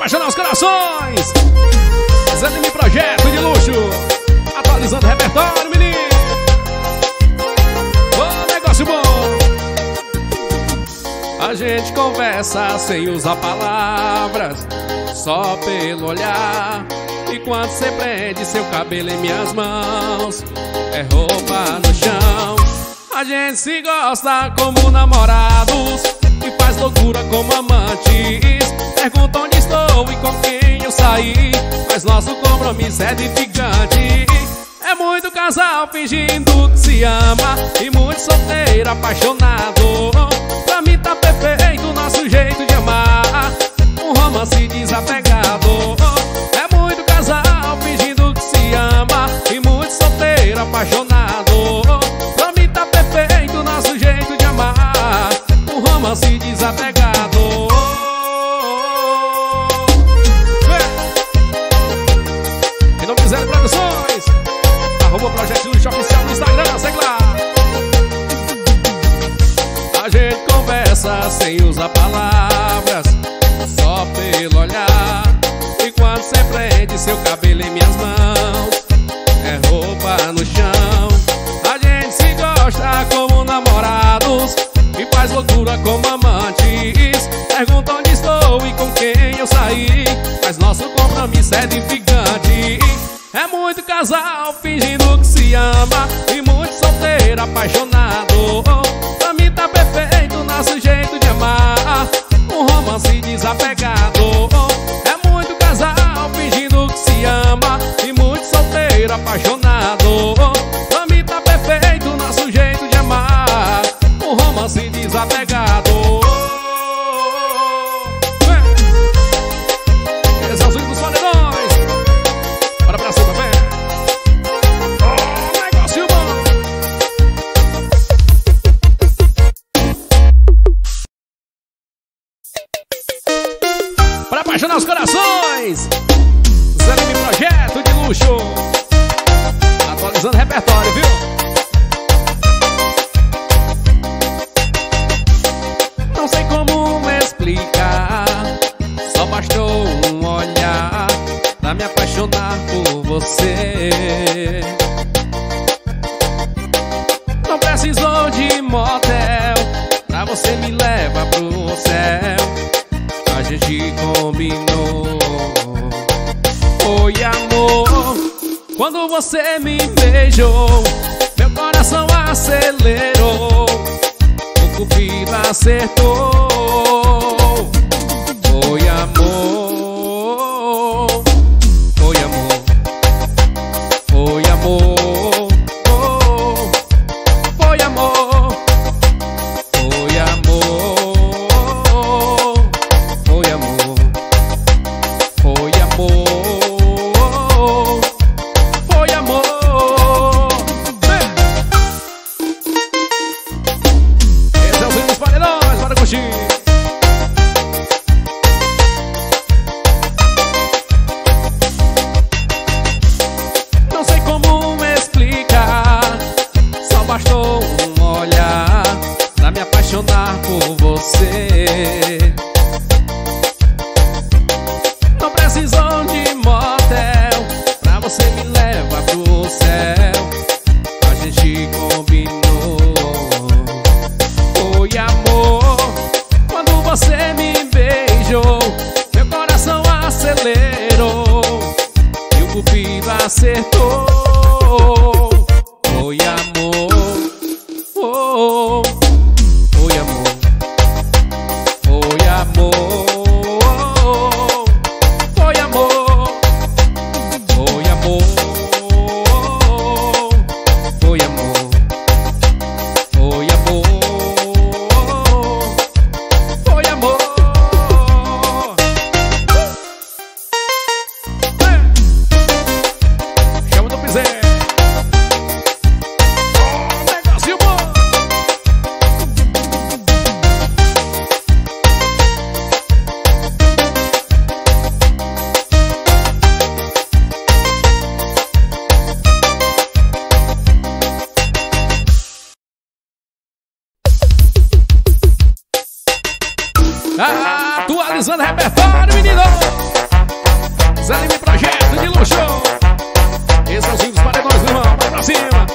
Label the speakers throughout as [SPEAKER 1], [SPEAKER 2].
[SPEAKER 1] apaixonar os corações. Zanime Projeto de Luxo, atualizando o repertório, menino. Ô, negócio bom. A gente conversa sem usar palavras, só pelo olhar. E quando você prende seu cabelo em minhas mãos, é roupa no chão. A gente se gosta como namorados e faz loucura como amantes. Pergunta onde estou e com quem eu saí, mas nosso compromisso é edificante. É muito casal fingindo que se ama e muito solteiro apaixonado. Pra mim tá perfeito o nosso jeito de amar, um romance desapegado. É muito casal fingindo que se ama e muito solteiro apaixonado. Pra mim tá perfeito o nosso jeito de amar, um romance desapegado. Quem não quiser produções, arroba Projeto Luxo Oficial no Instagram, segue lá. A gente conversa sem usar palavras, só pelo olhar. E quando você prende seu cabelo em minhas mãos, é roupa no chão. A gente se gosta como namorados e faz loucura como amantes. Pergunta onde estou e com quem eu saí, mas nosso compromisso é edificante. É muito casal fingindo que se ama e muito solteiro apaixonado. Pra mim tá perfeito o nosso jeito de amar, um romance desapegado. É muito casal fingindo que se ama e muito solteiro apaixonado. Pra mim tá perfeito o nosso jeito de amar, um romance desapegado. Esse é o swing dos paredões. Bora pra cima, vem. Oh, negócio bom. Pra apaixonar os corações, Zanime Projeto de Luxo, atualizando o repertório, viu? Não sei como me explicar, só bastou um olhar pra me apaixonar por você. Não precisou de motel pra você me levar pro céu. A gente combinou, foi amor. Quando você me beijou, meu coração acelerou, o cupido acertou. Foi amor, foi amor, foi amor, foi amor, foi amor. Foi amor, foi amor, foi amor. Esse é o swing dos paredões, bora curtir. Não sei como me explicar, só bastou um olhar pra me apaixonar por você. Não precisou de motel pra você me levar pro céu. A gente combinou, foi amor. Quando você me beijou, meu coração acelerou e o cupido acertou. Foi amor, oh, foi amor, foi amor. Foi amor, foi amor, foi amor, foi amor, foi amor. Chama do piseiro. Oh, negócio bom. Atualizando o repertório, menino. Zé Lima Projeto de Luxo. Esses são os 5 paredões, meu irmão. Vai pra cima.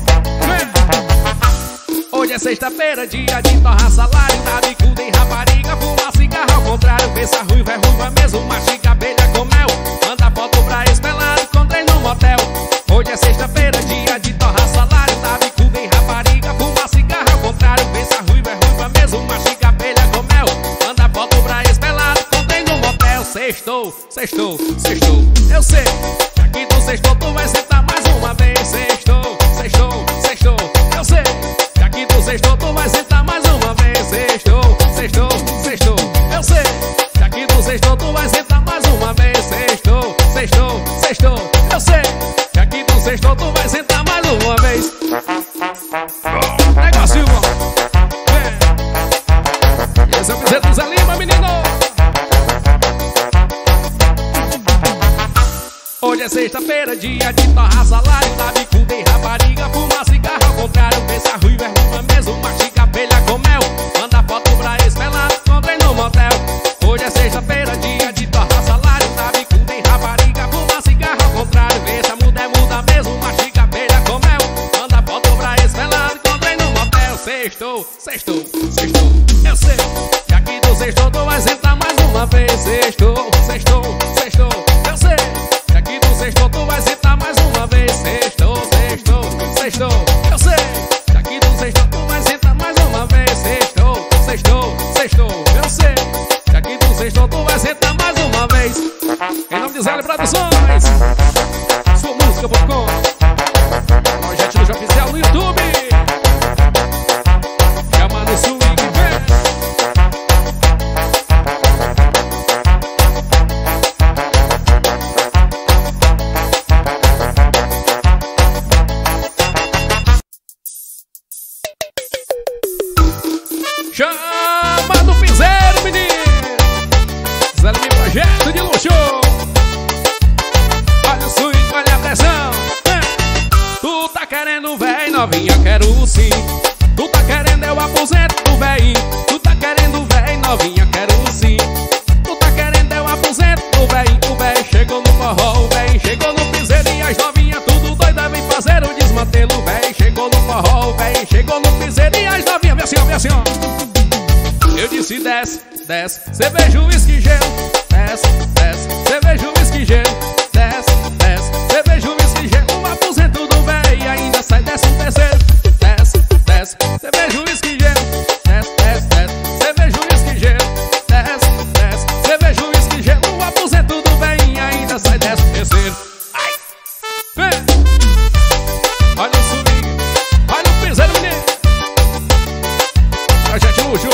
[SPEAKER 1] Hoje é sexta-feira, dia de torrar salário. Na bicuda em rapariga, fumar cigarro ao contrário. Vê se a ruiva é ruiva mesmo, mastiga abelha com mel. Manda foto pra espelado, encontrei no motel. Hoje é sexta-feira, dia de torrar salário. Na bicuda em rapariga, fumar cigarro ao contrário. Vê se a ruiva é ruiva mesmo, mastiga abelha com mel. Manda foto pra espelado, encontrei no motel. Sextou, sextou, sextou. Eu sei que aqui do sextou tu vai sentar mais uma vez. Sextou, sextou, sextou. Eu sei que aqui do sextou tu vai sentar mais uma vez. Sextou, sextou, sextou. Eu sei que aqui do sextou tu vai sentar mais uma vez. Sextou, sextou, sextou. Eu sei que aqui do sextou tu vai sentar mais uma vez. Negócio bom. Esse é o Piseiro do Zé Lima, menino. Hoje é sexta-feira, dia de torrar salário. Na bicuda em rapariga, fumar cigarro ao contrário. Vê se a ruiva é ruiva mesmo, mastiga abelha com mel. Manda foto pra espelado, encontrei no motel. Hoje é sexta-feira, dia de torrar salário. Na bicuda em rapariga, fumar cigarro ao contrário. Vê se a mulher muda mesmo, mastiga abelha com mel. Manda foto pra espelado, encontrei no motel. Sextou, sextou, sextou. Eu sei que aqui do sextou tu vai sentar mais uma vez. Sextou, sextou, sextou. Eu sei que aqui do sextou tu vai sentar mais uma vez. Sextou, sextou, sextou. Eu sei que aqui do sextou tu vai sentar mais uma vez. Sextou, sextou, sextou. Eu sei que aqui do sextou tu vai sentar mais uma vez. Em nome de Zé Lima Produções, sua música.com, projeto do João Oficial no YouTube. Chama no swing, vem. Chama do piseiro, menino. Zé Lima Projeto de Luxo. Olha o swing, olha a pressão. Tu tá querendo véi, novinha, quero sim. Tu tá querendo eu aposento do véi. Tu tá querendo véi, novinha, quero sim. Tu tá querendo eu aposento do véi. O véi chegou no forró, o véi chegou no piseiro. E as novinhas tudo doida vem fazer o desmantelo. O véi chegou no forró, o véi chegou no piseiro. E as novinhas, vem assim, vem assim, ó. Eu disse desce, desce, cerveja, uísque, gelo. Desce, desce, cerveja, uísque, gelo. Desce, desce, cerveja, uísque, gelo. Um aposento do véi e ainda sai 13º. Desce, desce, cerveja, uísque, gelo. Desce, desce, desce, cerveja, uísque, gelo. Desce, desce, cerveja, uísque, gelo. Um aposento do véi e ainda sai 13º. Ai! Vem! Olha o swing, olha o piseiro, menino. Projeto Luxo.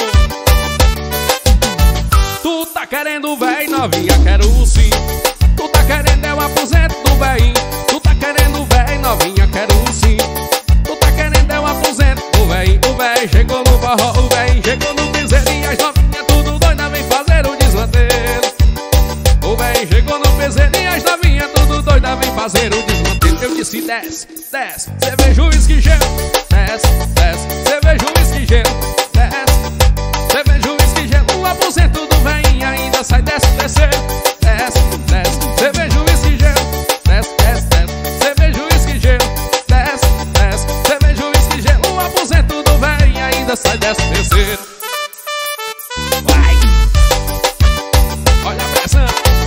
[SPEAKER 1] Tu tá querendo véi, novinha, quero sim. Tu tá querendo eu aposento do véi. Tu tá querendo véi, novinha, quero sim. Tu tá querendo eu aposento do véi. O véi chegou no forró, o véi chegou no piseiro. E as novinhas tudo doida vem fazer o desmantelo. O véi chegou no piseiro e as novinhas tudo doida vem fazer o desmantelo. Eu disse desce, desce, cerveja, uísque, gelo. Desce, desce, cerveja, uísque, gelo. Desce, cerveja, uísque, gelo. O aposento do véi e ainda sai 13º. Desce, desce, cerveja, uísque, gelo. Desce, desce, desce, cerveja, uísque, gelo. Desce, desce, cerveja, uísque, gelo. O aposento do véi e ainda sai 13º. Vai! Olha a pressão.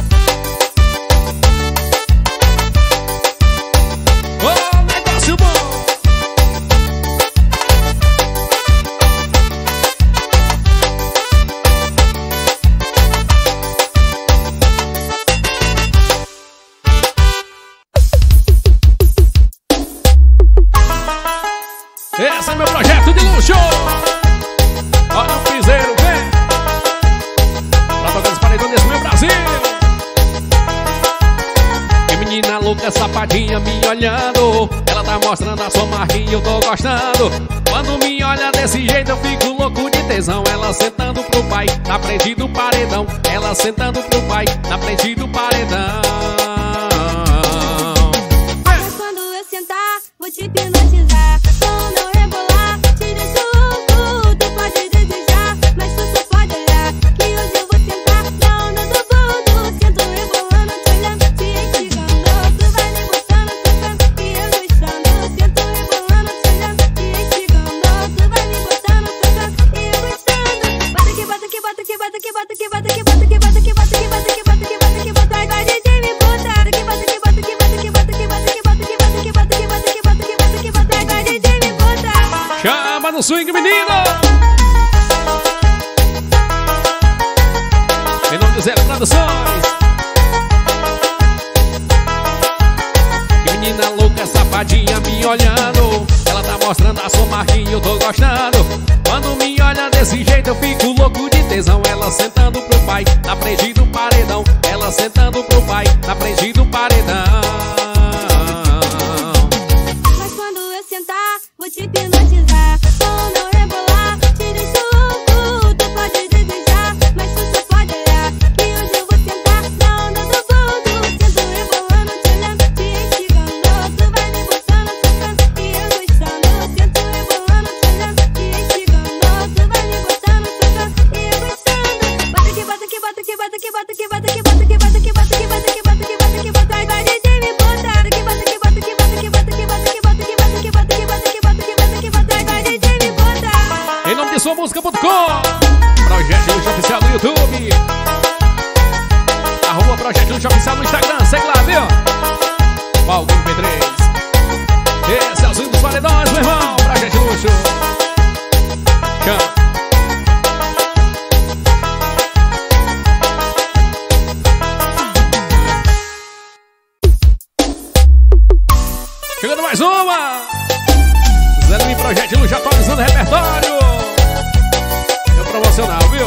[SPEAKER 1] Ô, negócio bom. Esse é meu projeto de luxo. Olha o piseiro, vem. Pra tocar os paredões desse meu Brasil. Que menina louca, sapatinha me olhando. Ela tá mostrando a sua marquinha, eu tô gostando. Quando me olha desse jeito eu fico louco de tesão. Ela sentando pro pai, na frente do paredão. Ela sentando pro pai, na frente do paredão.
[SPEAKER 2] Mas quando eu sentar, vou te hipnotizar. Quando eu rebolar, te deixo louco. Tu pode desejar, mas tu só pode olhar. Que hoje eu vou sentar, não, não duvido. Sento rebolando, te olhando. bota, que bota, que bota, que bota, que bota, que bota, que bota, que bota, que bota, que bota, ai vai DJ me botar, que bota, que bota, que bota, que bota, que bota, que bota, que bota, que bota, que bota, que bota, que bota, que bota, ai vai DJ me botar.
[SPEAKER 1] Chama no swing, menino! Em nome de Zé Produções. Que menina louca, safadinha me olhando. Ela tá mostrando a sua marquinha, eu tô gostando. Quando me olha desse jeito eu fico louco de tesão. Ela sentando pro pai, na frente do paredão. Ela sentando pro pai, na frente do paredão.
[SPEAKER 2] Mas quando eu sentar, vou te hipnotizar. Ou não rebolar, te deixo louco. Tu pode desejar, mas tu só pode olhar. Que hoje eu vou sentar na onda do vulto. Sento rebolando, te olhando, te instigando. Tu vai me botando, tocando e eu gostando. Sento rebolando, te olhando, te instigando. Tu vai me botando, tocando e eu gostando. Bota que bota, que bota, que bota, que bota, que bota, que bota, que bota, que bota, que bota, que bota, que bota, que bota, ai vai DJ me botar. Que bota, que bota, que bota, que bota, que bota, que bota, que bota, que bota, que bota, que bota, que bota, que bota, ai vai DJ me botar.
[SPEAKER 1] Em nome de suamusica.com, Projeto Luxo Oficial no YouTube, @ Projeto Luxo Oficial no Instagram, segue lá, viu? Valguinho P3. Esse é o Zinho dos Paredões, meu irmão. Projeto Luxo. Chama. Chegando mais uma. Zé Luiz Projeto Luxo atualizando o repertório. Eu promocional, viu?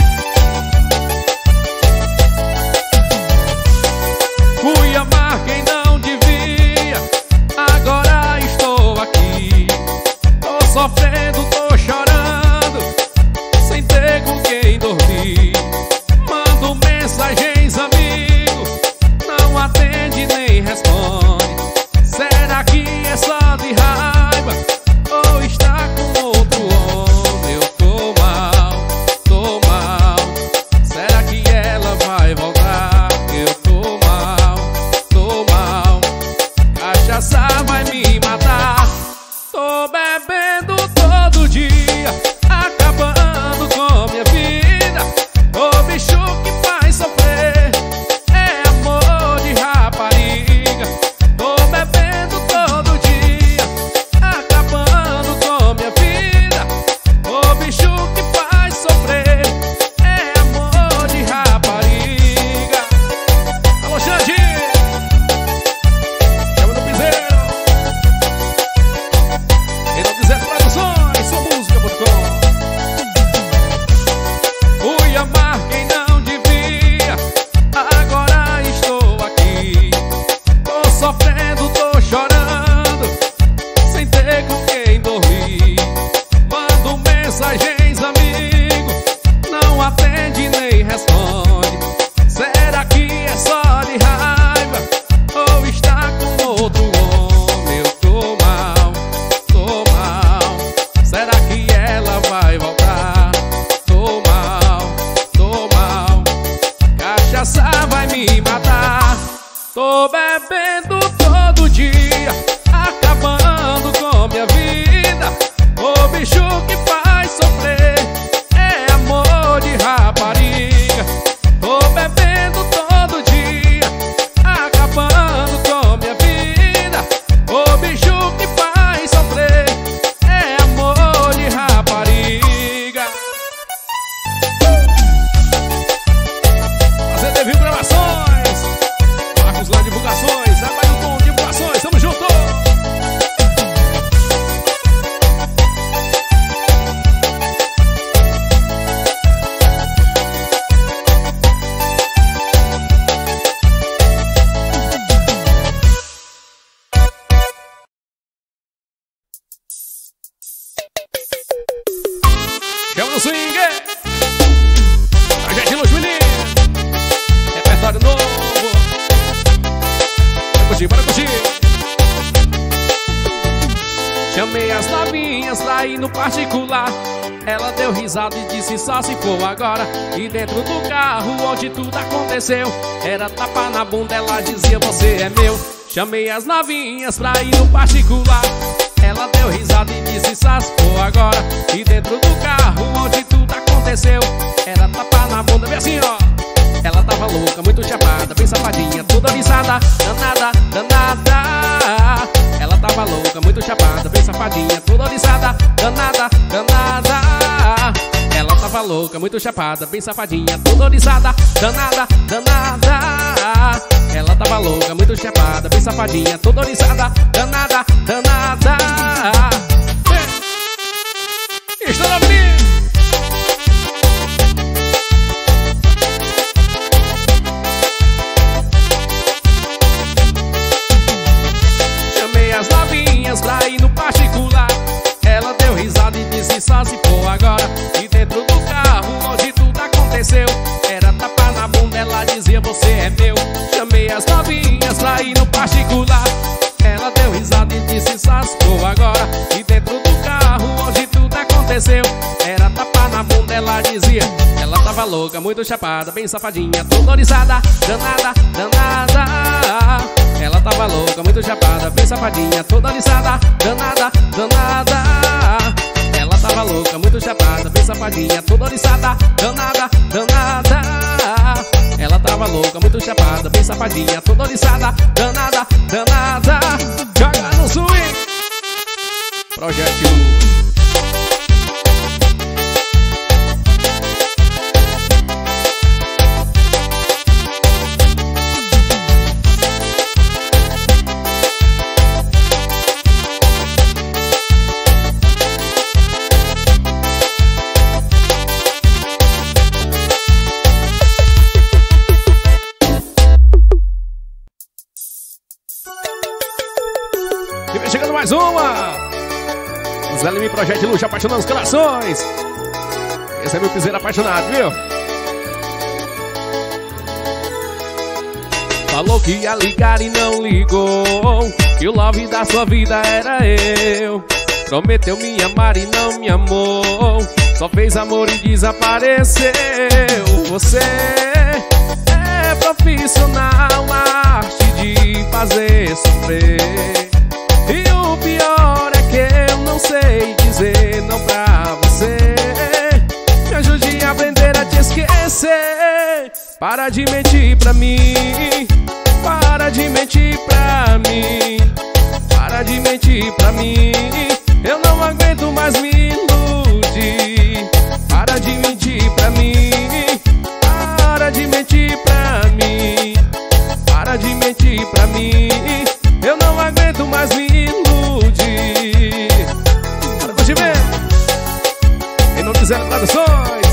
[SPEAKER 1] Fui amar quem não devia. Agora estou aqui. Tô sofrendo, tô chorando, sem ter com quem dormir. Mando mensagens, amigo, não atende nem responde. Será que é só de raiva ou está com outro homem? Eu tô mal, tô mal. Será que ela vai voltar? Eu tô mal, tô mal. Cachaça vai me matar. Tô bebendo todo dia, acabando com minha vida. O bicho que faz sofrer é amor de rapariga. Tô bebendo todo dia, acabando com minha vida. O bicho que faz sofrer é amor de rapariga. Alô, Xande! Chama no piseiro. Em nome de Zé Produções, suamusica.com. Fui amar quem não devia, agora estou aqui. Tô sofrendo, tô chorando, sem ter com quem dormir. Mando mensagens, amigo, não atende nem responde. Será que é só de raiva ou está com outro homem? Eu tô mal, tô mal. Será que ela vai voltar? Tô mal, tô mal. Cachaça vai me matar. Tô bebendo todo dia, acabando com minha vida. O bicho que faz sofrer é amor de rapariga. Tô bebendo todo dia, acabando com minha vida. O bicho que faz sofrer é amor de rapariga. Fazendo Viu Gravações, Marcos Lá Divulgações, Trabalho com Divulgações, tamo junto! Chama no swing! Projeto Luxo, menino! Repertório novo! Bora curtir, bora curtir! Chamei as novinhas pra ir no particular. Ela deu risada e disse só se for agora. E dentro do carro onde tudo aconteceu, era tapa na bunda, ela dizia você é meu. Chamei as novinhas pra ir no particular. Ela deu risada e disse só se for agora. E dentro do carro onde tudo aconteceu, era tapa na bunda, vem assim, ó. Ela tava louca, muito chapada, bem safadinha, toda oriçada, danada, danada. Ela tava louca, muito chapada, bem safadinha, toda oriçada, danada, danada. Ela tava louca, muito chapada, bem safadinha, toda oriçada, danada, danada. Ela tava louca, muito chapada, bem safadinha, toda oriçada, danada, danada. Estou na avenida. Chamei as novinhas pra ir no particular. Ela deu risada e disse só se for agora. E dentro do carro onde tudo aconteceu, era tapa na bunda, ela dizia você é meu. Chamei as novinhas pra ir no particular. Ela deu risada e disse só se for agora. E dentro do carro onde tudo aconteceu, era tapa na bunda, ela dizia. Ela tava louca, muito chapada, bem safadinha, toda oriçada, danada, danada. Ela tava louca, muito chapada, bem safadinha, toda oriçada, danada, danada. Ela tava louca, muito chapada, bem safadinha, toda oriçada, danada, danada. Ela tava louca, muito chapada, bem safadinha, toda oriçada, danada, danada. Joga no swing, Projeto. E vem chegando mais uma. Zé Lime Projeto de Luxo, apaixonando os corações. Esse é meu piseiro apaixonado, viu? Falou que ia ligar e não ligou, que o love da sua vida era eu. Prometeu me amar e não me amou, só fez amor e desapareceu. Você é profissional na arte de fazer sofrer. E o pior é que eu não sei dizer não pra você. Me ajude a aprender a te esquecer. Para de mentir pra mim, para de mentir pra mim, para de mentir pra mim. Eu não aguento mais me iludir. Para de mentir pra mim, para de mentir pra mim, para de mentir pra mim. Eu não aguento mais me iludir. Bora curtir bem. Em nome de Zé Produções.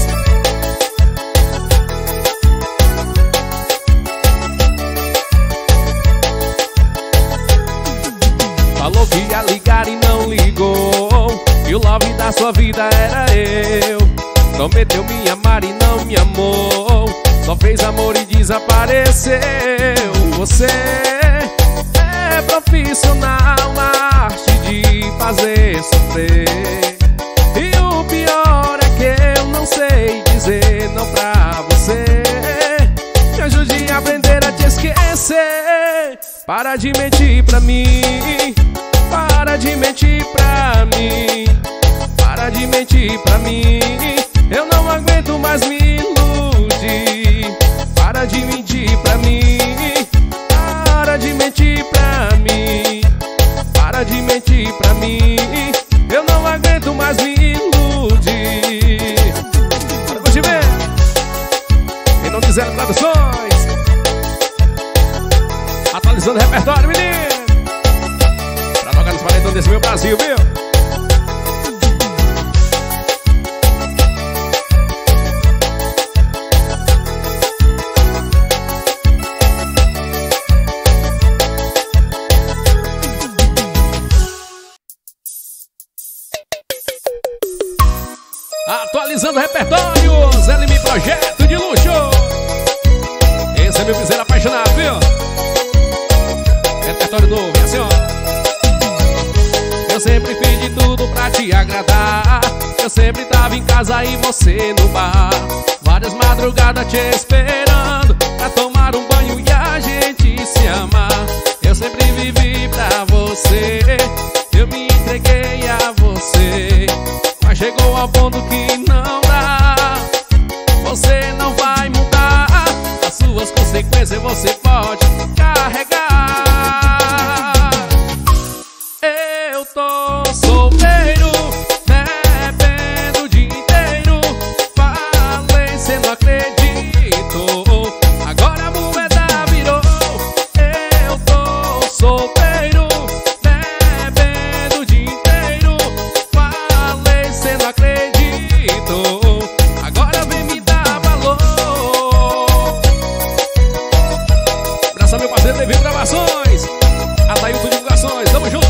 [SPEAKER 1] Falou que ia ligar e não ligou, e o love da sua vida era eu. Prometeu me amar e não me amou, só fez amor e desapareceu. Você é profissional na arte de fazer sofrer. E o pior é que eu não sei dizer não pra você. Me ajude a aprender a te esquecer. Para de mentir pra mim, para de mentir pra mim, para de mentir pra mim. Eu não aguento mais me iludir. Para de mentir pra mim, para de mentir pra mim, para de mentir pra mim. Eu não aguento mais me iludir. Bora curtir bem. Quem não quiser Produções, atualizando o repertório, menino, pra tocar nos paredões desse meu Brasil, viu? Atualizando o repertório, Zé Lime Projeto de Luxo. Esse é meu piseiro apaixonado, viu? Repertório novo, é assim, ó. Eu sempre fiz de tudo pra te agradar. Eu sempre tava em casa e você no bar. Várias madrugadas te esperando pra tomar um banho e a gente se amar. Eu sempre vivi pra você, eu me entreguei a você. Mas chegou ao ponto que não dá. Você não vai consequências você pode carregar. Eu tô solteiro, bebendo o dia inteiro. Falei, cê não acreditou, agora a moeda virou. Eu tô solteiro, bebendo o dia inteiro. Falei, cê não acreditou, agora vem me dar valor. Abraça meu parceiro Levi Gravações, Atailton Divulgações, tamo junto.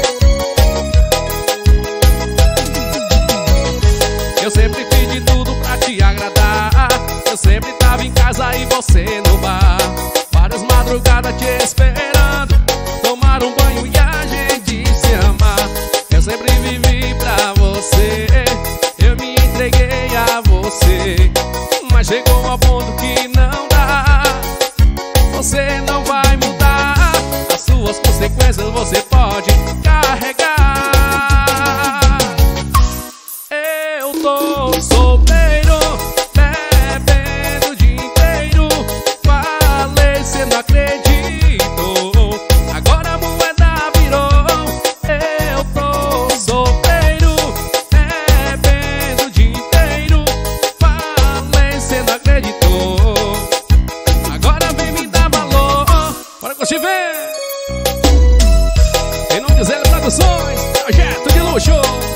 [SPEAKER 1] Eu sempre fiz de tudo pra te agradar. Eu sempre tava em casa e você no bar. Várias madrugadas te esperando, tomar um banho e a gente se amar. Eu sempre vivi pra você, eu me entreguei a você. Mas chegou ao ponto que não dá, você não vai mudar. As suas consequências você pode carregar. Eu tô solteiro, bebendo o dia inteiro. Falei, cê não acreditou, agora a moeda virou. Eu tô solteiro, bebendo o dia inteiro. Falei, cê não acreditou, agora vem me dar valor. Bora que eu te ver. Em nome de Zé Produções, projeto de luxo.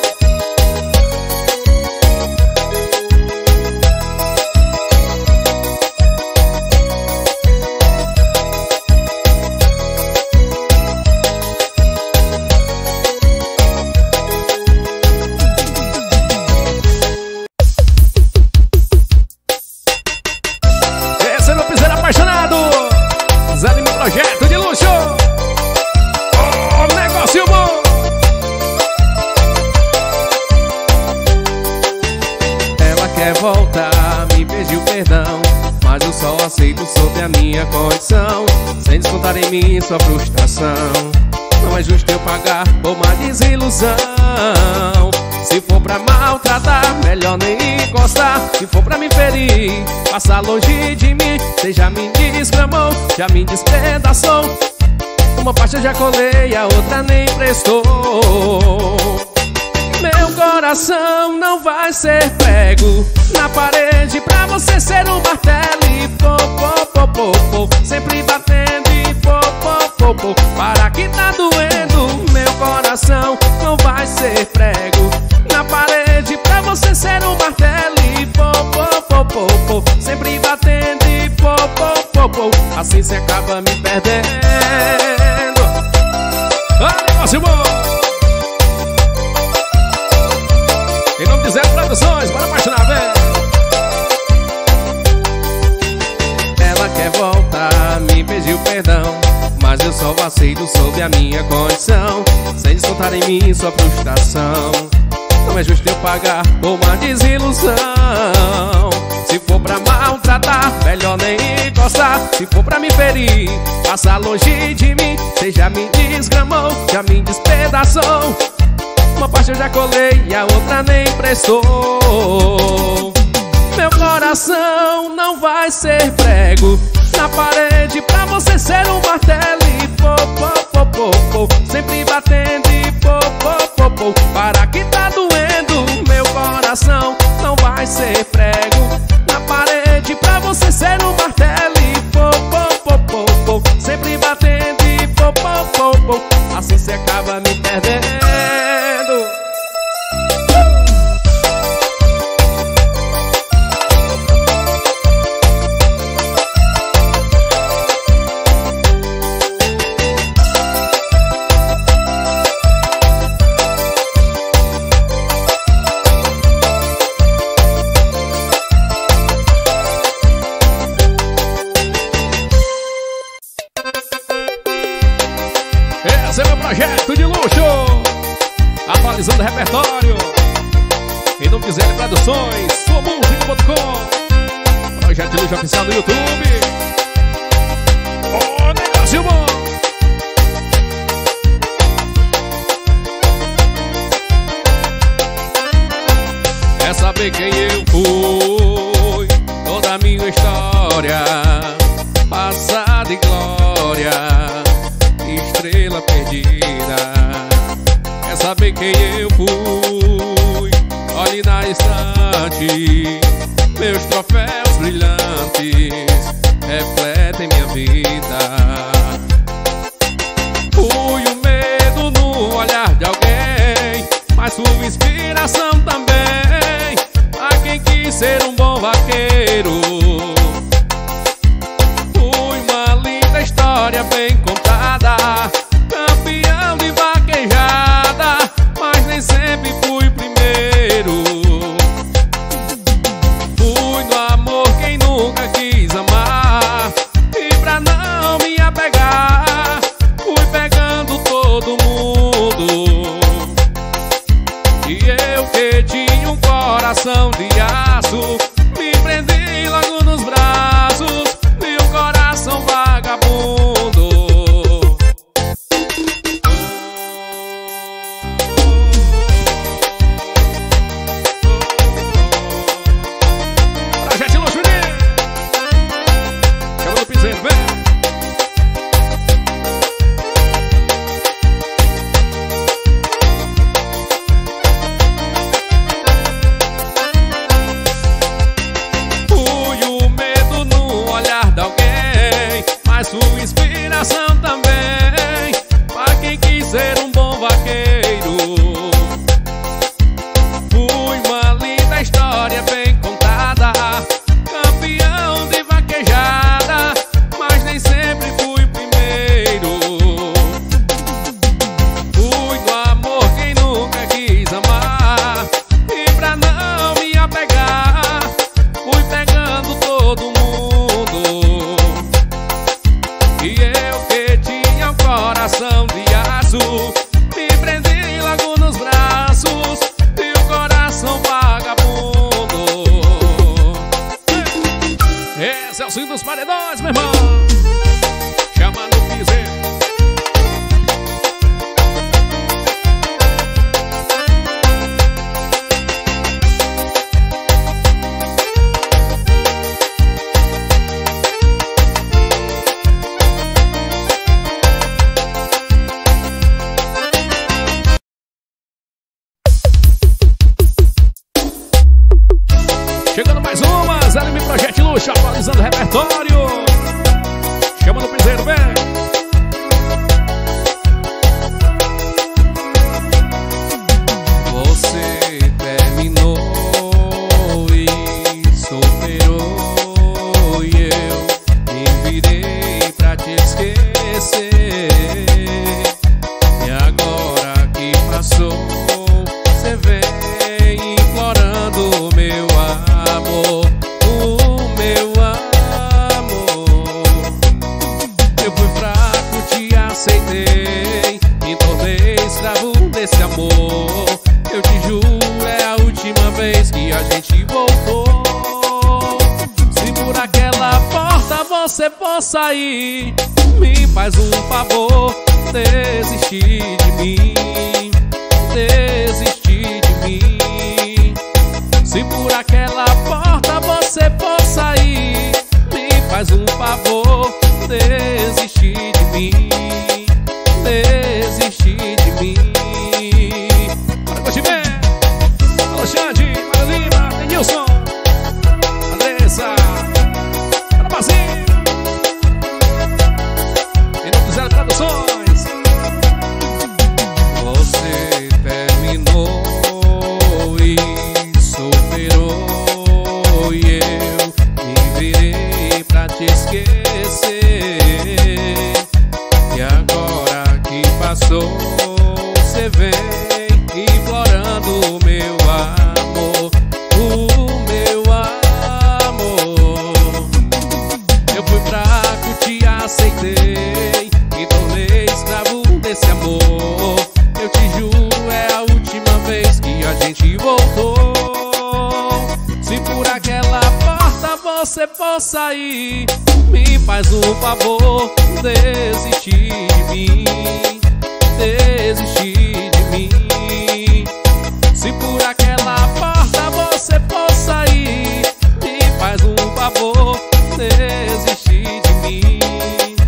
[SPEAKER 1] Esse é meu piseiro apaixonado, Zé Lima, projeto de luxo. Oh, negócio bom. Ela quer voltar, me pediu perdão, mas eu só aceito sob a minha condição, sem descontar em mim sua frustração. Não é justo eu pagar por uma desilusão. Se for pra maltratar, melhor nem encostar. Se for pra me ferir, passa longe de mim. Você já me desgramou, já me despedaçou. Uma parte eu já colei, a outra nem prestou. Meu coração não vai ser prego na parede pra você ser um martelo e pô, pô, pô, pô, pô, sempre batendo e pô, pô, pô, pô. Para que tá doendo, meu coração não vai ser prego na parede pra você ser um martelo e pô, pô, pô, pô, pô, sempre batendo e pô, pô, pô, pô. Assim cê acaba me perdendo. Ah, negócio bom. Em nome de Zé Produções, bora apaixonar, velho. Ela quer voltar, me pediu perdão, mas eu só aceito sob a minha condição, sem descontar em mim sua frustração. Não é justo eu pagar por uma desilusão. Se for pra maltratar, melhor nem encostar. Se for pra me ferir, passa longe de mim. Você já me desgramou, já me despedaçou. Uma parte eu já colei e a outra nem prestou. Meu coração não vai ser prego na parede pra você ser um martelo e pô, pô, pô, pô, pô, sempre batendo e pô, pô, pô, pô. Para que tá doendo, meu coração não vai ser prego na parede pra você ser um martelo e pô, pô, pô, pô, pô, sempre batendo e pô, pô, pô, pô. Assim cê acaba me perdendo. Esse é meu projeto de luxo, atualizando o repertório. Quem não quiser Produções, suamusica.com, projeto de luxo oficial no YouTube. Oh, negócio bom. Quer saber quem eu fui? Toda a minha história. de glória, estrela perdida. Quer saber quem eu fui? Olhe na estante, meus troféus brilhantes refletem minha vida. Fui o medo no olhar de alguém, mas fui inspiração também a quem quis ser um bom vaqueiro. Fui uma linda história bem contada, campeão de vaquejada, mas nem sempre fui primeiro. Fui no amor quem nunca quis amar, e pra não me apegar, fui pegando todo mundo. E eu que tinha um coração de aço, me prendi logo nos braços de um coração vagabundo. Projeto Luxo, chama no piseiro, vem! Mas fui inspiração também para quem quis ser um bom vaqueiro. Fui uma linda história bem contada, campeão de vaquejada, mas nem sempre fui primeiro. Fui no amor quem nunca quis amar, e pra não me apegar, fui pegando todo mundo. E eu que tinha um coração de aço, me prendi logo nos braços de um coração vagabundo. Esse é o sino dos paredões, meu irmão. Chama no piseiro. Chegando mais umas, Anime Projeto Luxo, atualizando o repertório. Chama no piseiro, vem! Você terminou e superou, e eu me virei pra te esquecer. E agora que passou, você vem implorando o meu amor, o meu amor. Eu fui fraco, te aceitei, me tornei escravo desse amor. Eu te juro, é a última vez que a gente voltou. Se por aquela porta você for sair, me faz um favor, desistir de mim, desistir de mim. Se por aquela porta você for sair, me faz um favor, desistir de mim, desistir de mim. Bora continuar. Alexandre, Mário Lima, Denilson, Andressa, Arabazinho, Minuto Zero Traduções. Você terminou e superou, e eu me virei pra te esquecer. E agora que passou, você vem implorando o meu amor, o meu amor. Eu fui fraco, te aceitei, me tornei escravo desse amor. Eu te juro, é a última vez que a gente voltou. Se por aquela porta você for sair, me faz um favor, desistir de mim, desistir de mim. Se por aquela porta você for sair, me faz um favor, desistir de mim,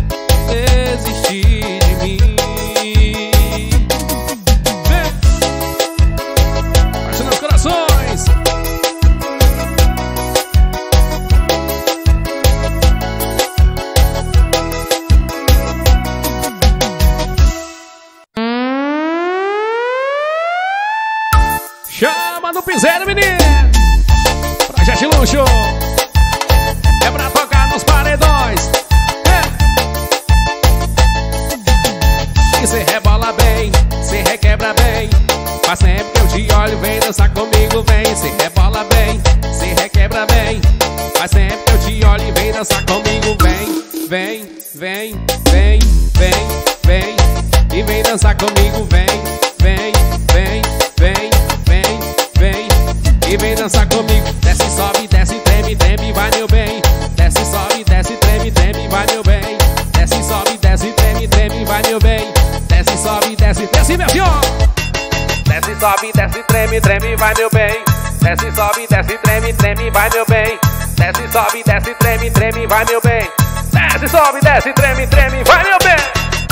[SPEAKER 1] comigo, vem, vem, vem, vem, vem, vem. E vem dançar comigo, vem, vem, vem, vem, vem, vem. E vem dançar comigo. Desce, sobe, desce, treme, treme, vai meu bem. Desce, sobe, desce, treme, treme, vai meu bem. Desce, sobe, desce, treme, treme, vai meu bem. Desce, sobe, desce, desce, meu senhor. Desce, sobe, desce, treme, treme, vai meu bem. Desce, sobe, desce, treme, treme, vai meu bem. Desce, sobe, desce, treme, treme, vai meu bem. Desce, sobe, desce, treme, treme, vai meu bem.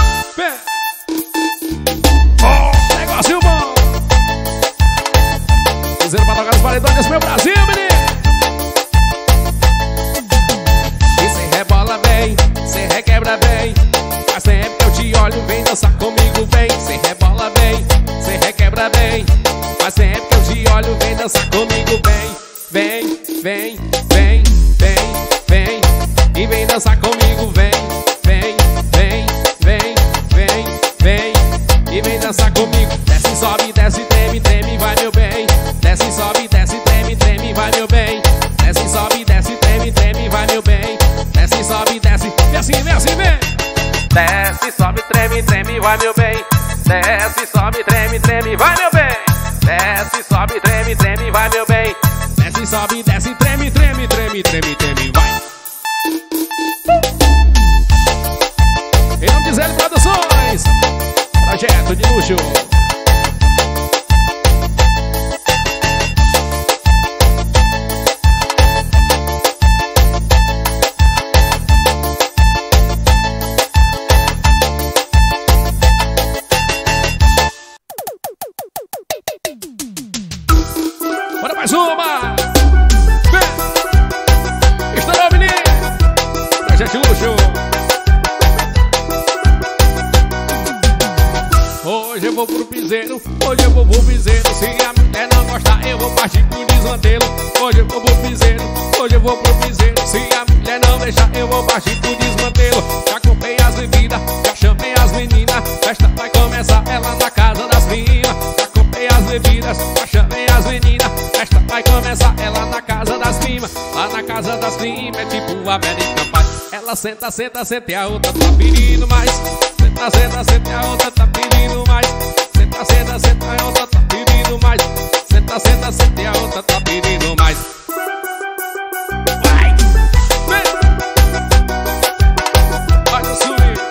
[SPEAKER 1] Oh, negócio bom. Dizendo pra tocar os paredões, meu Brasil, menino. E cê rebola bem, cê requebra bem. Faz tempo que eu te olho, vem dançar comigo, vem. Cê rebola bem, cê requebra bem. Faz tempo que eu te olho, vem dançar comigo, vem. Vem, vem, vem, vem, vem. E vem dançar comigo, vem. Vem, vem, vem, vem, vem. E vem dançar comigo. Desce, sobe, desce, treme, treme, vai meu bem. Desce, sobe, desce, treme, treme, vai meu bem. Desce, sobe, desce, treme, treme, vai meu bem. Desce, sobe, desce, vem assim, vem assim, vem. Desce, sobe, treme, treme, vai meu bem. Desce, sobe, treme, treme, vai meu bem. Desce, sobe, treme, treme, vai meu bem. Desce, sobe, desce, treme, treme, treme, treme, treme, vai. Em nome de Zé Produções, projeto de luxo. Bora mais uma! Vem! Estourou, menino! Projeto de luxo! Hoje eu vou pro piseiro, hoje eu vou pro piseiro. Se a mulher não gostar, eu vou partir pro desmantelo. Hoje eu vou pro piseiro, hoje eu vou pro piseiro. Se a mulher não deixar, eu vou partir pro desmantelo. Já comprei as bebidas, já chamei as meninas. Festa vai começar, ela na casa das primas. Já comprei as bebidas, já chamei as meninas. Festa vai começar, ela na casa das primas. Lá na casa das primas é tipo American Pie. Ela senta, senta, senta e a outra tá pedindo mais. Senta, senta, senta e a outra tá pedindo mais. Senta, senta, senta e a outra tá pedindo mais. Senta, senta, senta e a outra tá pedindo mais. Vai! Vem! Olha o swing.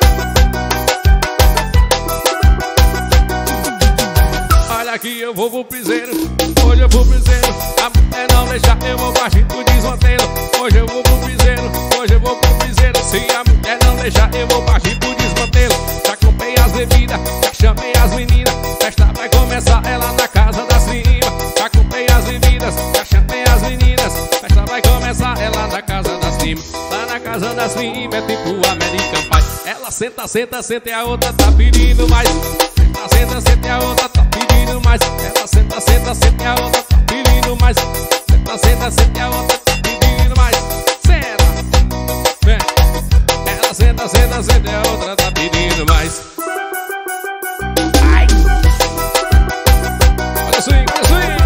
[SPEAKER 1] Olha aqui, eu vou pro piseiro. Hoje eu vou pro piseiro. A mulher não deixar, eu vou partir pro desmantelo. Hoje eu vou pro piseiro. Hoje eu vou pro piseiro. Se a mulher não deixar, eu vou partir pro desmantelo. Já comprei as bebidas, já chamei as meninas. Festa vai começar, ela na casa das primas. Já comprei as bebidas, já chamei as meninas. Festa vai começar, ela na casa das primas. Lá na casa das primas é tipo American Pie. Ela senta, senta, senta e a outra tá pedindo mais. Senta, senta, senta e a outra tá pedindo mais. Ela senta, senta, senta e a outra tá pedindo mais. Senta, senta, senta e a outra tá pedindo mais. Senta, vem. Ela senta, senta, senta e a outra tá pedindo mais. Ai. Olha o swing, olha o swing.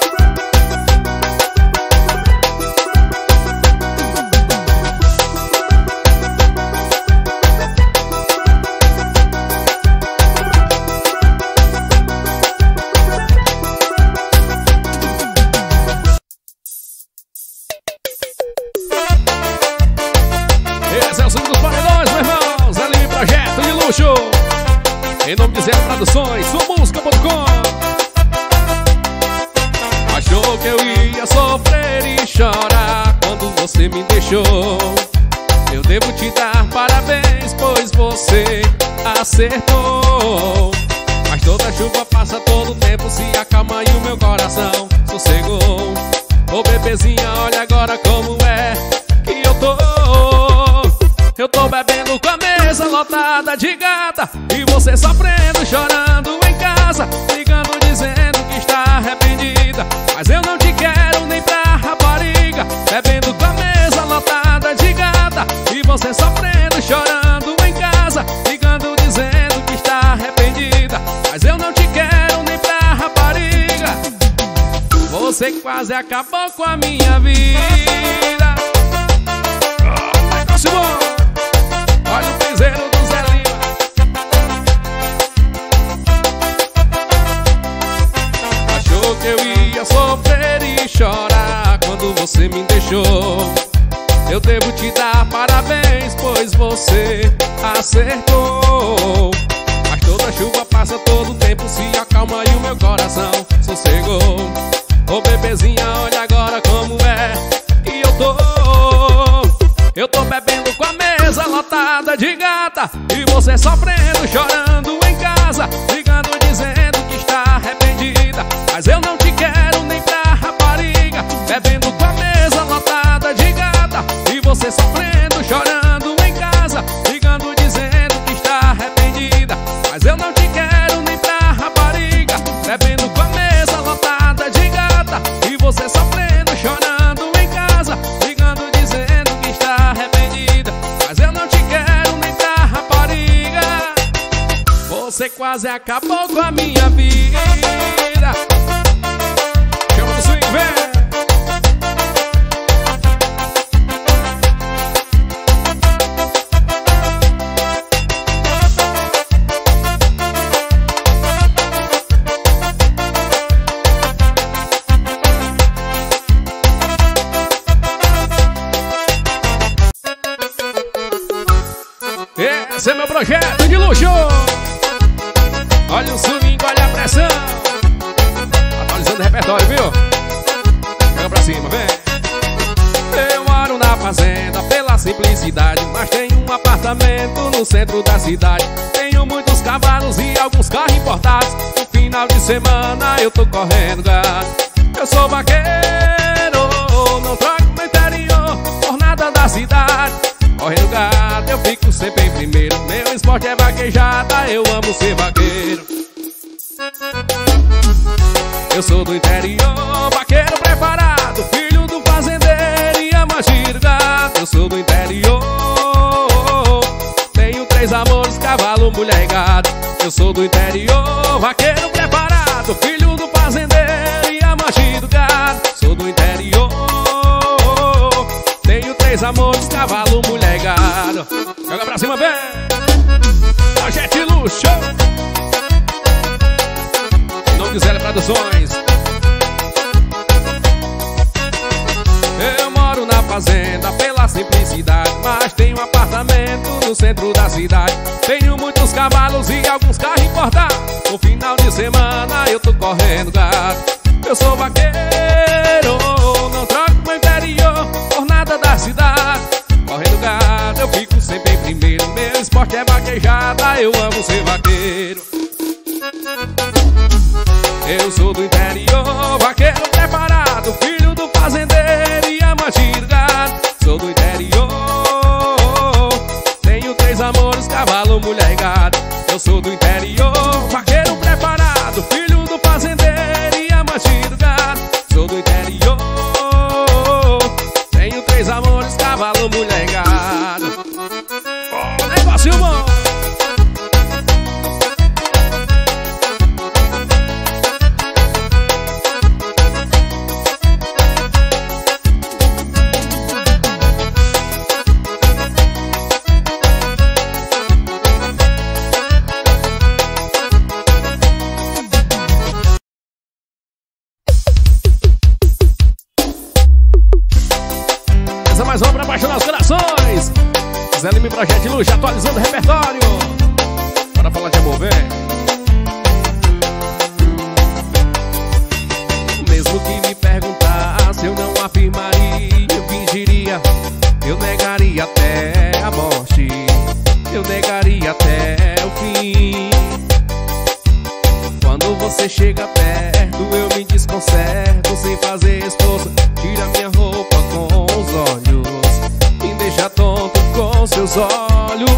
[SPEAKER 1] Esse é o som dos paredões, meu irmão. Zé Lima, projeto de luxo. Em nome de Zé Produções, suamusica.com. Achou que eu ia sofrer e chorar quando você me deixou. Eu devo te dar parabéns, pois você acertou. Mas toda chuva passa, todo tempo se acalma e o meu coração sossegou. Ô bebezinha, olha agora como é que eu tô. Eu tô bebendo com a mesa lotada de gata e você sofrendo, chorando em casa, ligando dizendo que está arrependida. Mas eu não te quero nem pra rapariga. Bebendo com a mesa lotada de gata e você sofrendo, chorando em casa, ligando dizendo que está arrependida. Mas eu não te quero nem pra rapariga. Você quase acabou com a minha vida. te dar parabéns, pois você acertou. Mas toda chuva passa, todo tempo se acalma e o meu coração sossegou. Ô bebezinha, olha agora como é que eu tô. Eu tô bebendo com a mesa lotada de gata e você sofrendo, chorando em casa, ligando dizendo que está arrependida. Mas eu não te quero nem pra rapariga. Bebendo com a mesa lotada de gata e você sofrendo, chorando em casa, ligando dizendo que está arrependida. Mas eu não te quero nem pra rapariga. Bebendo com a mesa lotada de gata e você sofrendo, chorando em casa, ligando dizendo que está arrependida. Mas eu não te quero nem pra rapariga. Você quase acabou com a minha vida. Chama do swing, vem! Esse é meu projeto de luxo. Olha o swing, olha a pressão. Atualizando o repertório, viu? Pega pra cima, vem. Eu moro na fazenda pela simplicidade, mas tenho um apartamento no centro da cidade. Tenho muitos cavalos e alguns carros importados. No final de semana eu tô correndo gado. Eu sou vaqueiro, não troco no interior por nada da cidade. Correndo gado, eu fico sempre em primeiro. Meu esporte é vaquejada, eu amo ser vaqueiro. Eu sou do interior, vaqueiro preparado, filho do fazendeiro e ama gado. Eu sou do interior, tenho 3 amores, cavalo, mulher e gado. Eu sou do interior, vaqueiro preparado, filho do fazendeiro e ama gado. Sou do interior, tenho 3 amores, cavalo, mulher e gado. Joga pra cima, vem! Projeto Luxo! Em nome de Zélia Produções. Eu moro na fazenda pela simplicidade, mas tenho um apartamento no centro da cidade. Tenho muitos cavalos e alguns carros importados. No final de semana eu tô correndo gado. Eu sou vaqueiro, não troco meu interior por nada da cidade. Correndo gado, eu fico sempre em primeiro. Meu esporte é vaquejada, eu amo ser vaqueiro. Eu sou do interior, vaqueiro preparado, filho do fazendeiro e ama gado. Sou do interior, tenho 3 amores, cavalo, mulher e gado. Eu sou do interior, vaqueiro preparado, filho do fazendeiro e ama gado. Sou do interior, tenho 3 amores, cavalo, mulher e gado. Oh, negócio bom! Mais uma pra apaixonar os corações. Zé Lima Projeto de Luxo, atualizando o repertório. Bora falar de amor, vem. Mesmo que me perguntasse, eu não afirmaria, eu fingiria, eu negaria até a morte, eu negaria até o fim. Quando você chega perto, eu me desconcerto sem fazer esforço. Tira minha roupa com os olhos, me deixa tonto com seus olhos.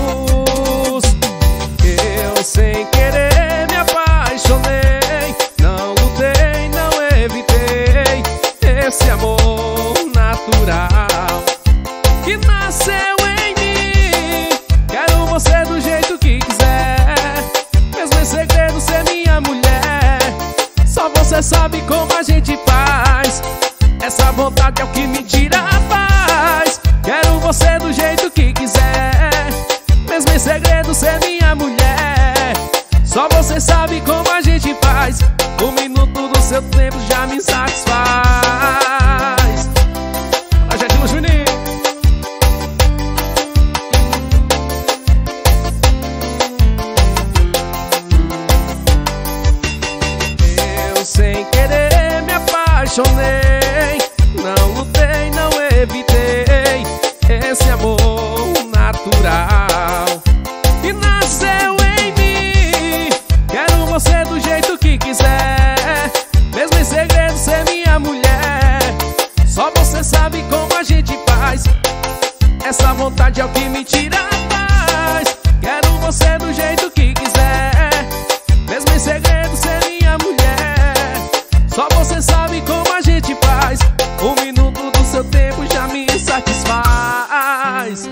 [SPEAKER 1] Eu sem querer me apaixonei, não lutei, não evitei esse amor natural que nasceu em mim. Quero você do jeito que quiser, mesmo em segredo ser minha mulher. Só você sabe como a gente faz, essa vontade é o que me tira a paz. Quero você do jeito que quiser, mesmo em segredo ser minha mulher. Só você sabe como a gente faz, 1 minuto do seu tempo já me satisfaz. Projeto natural que nasceu em mim. Quero você do jeito que quiser, mesmo em segredo ser minha mulher. Só você sabe como a gente faz, essa vontade é o que me tira a paz. Quero você do jeito que quiser, mesmo em segredo ser minha mulher. Só você sabe como a gente faz, um minuto do seu tempo já me satisfaz.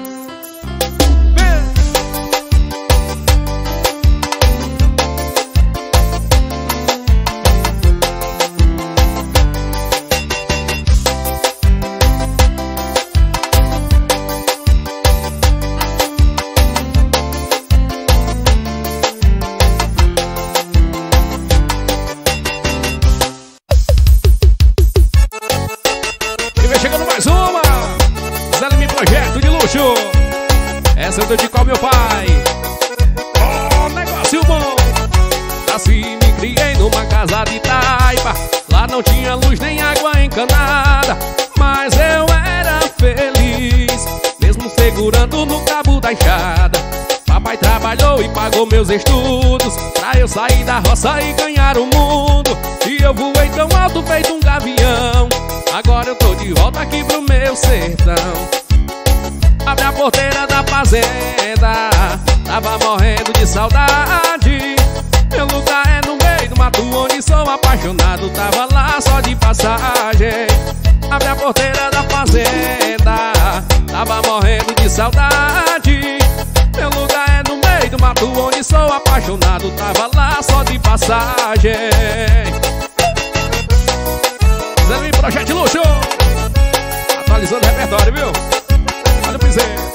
[SPEAKER 1] Essa eu dedico ao meu pai. Oh, negócio bom. Nasci e me criei numa casa de taipa. Lá não tinha luz nem água encanada, mas eu era feliz, mesmo segurando no cabo da enxada. Papai trabalhou e pagou meus estudos, pra eu sair da roça e ganhar o mundo. E eu voei tão alto feito um gavião, agora eu tô de volta aqui pro meu sertão. Abre a porteira da fazenda, tava morrendo de saudade. Meu lugar é no meio do mato onde sou apaixonado, tava lá só de passagem. Abre a porteira da fazenda, tava morrendo de saudade. Meu lugar é no meio do mato onde sou apaixonado, tava lá só de passagem. Fazendo um projeto de luxo, atualizando o repertório, viu? Olha o piseiro.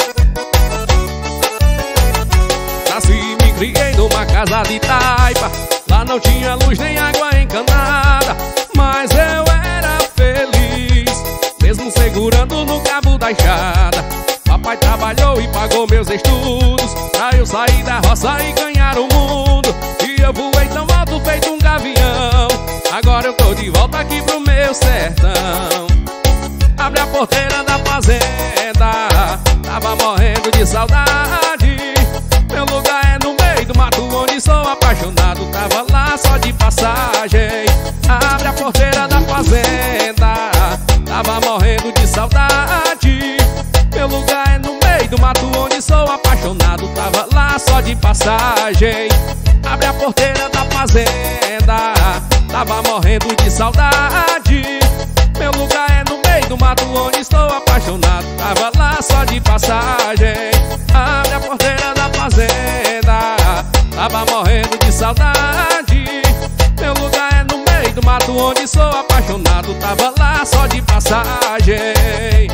[SPEAKER 1] Nasci e me criei numa casa de taipa. Lá não tinha luz nem água encanada, mas eu era feliz, mesmo segurando no cabo da enxada. Papai trabalhou e pagou meus estudos, pra eu sair da roça e ganhar o mundo. E eu voei tão alto feito um gavião, agora eu tô de volta aqui pro meu sertão. Abre a porteira da fazenda, tava morrendo de saudade. Meu lugar é no meio do mato onde sou apaixonado, tava lá só de passagem. Abre a porteira da fazenda, tava morrendo de saudade. Meu lugar é no meio do mato onde sou apaixonado, tava lá só de passagem. Abre a porteira da fazenda, tava morrendo de saudade. Meu lugar é no meio do mato onde estou apaixonado, tava lá só de passagem. Abre a porteira da fazenda, tava morrendo de saudade. Meu lugar é no meio do mato onde sou apaixonado, tava lá só de passagem.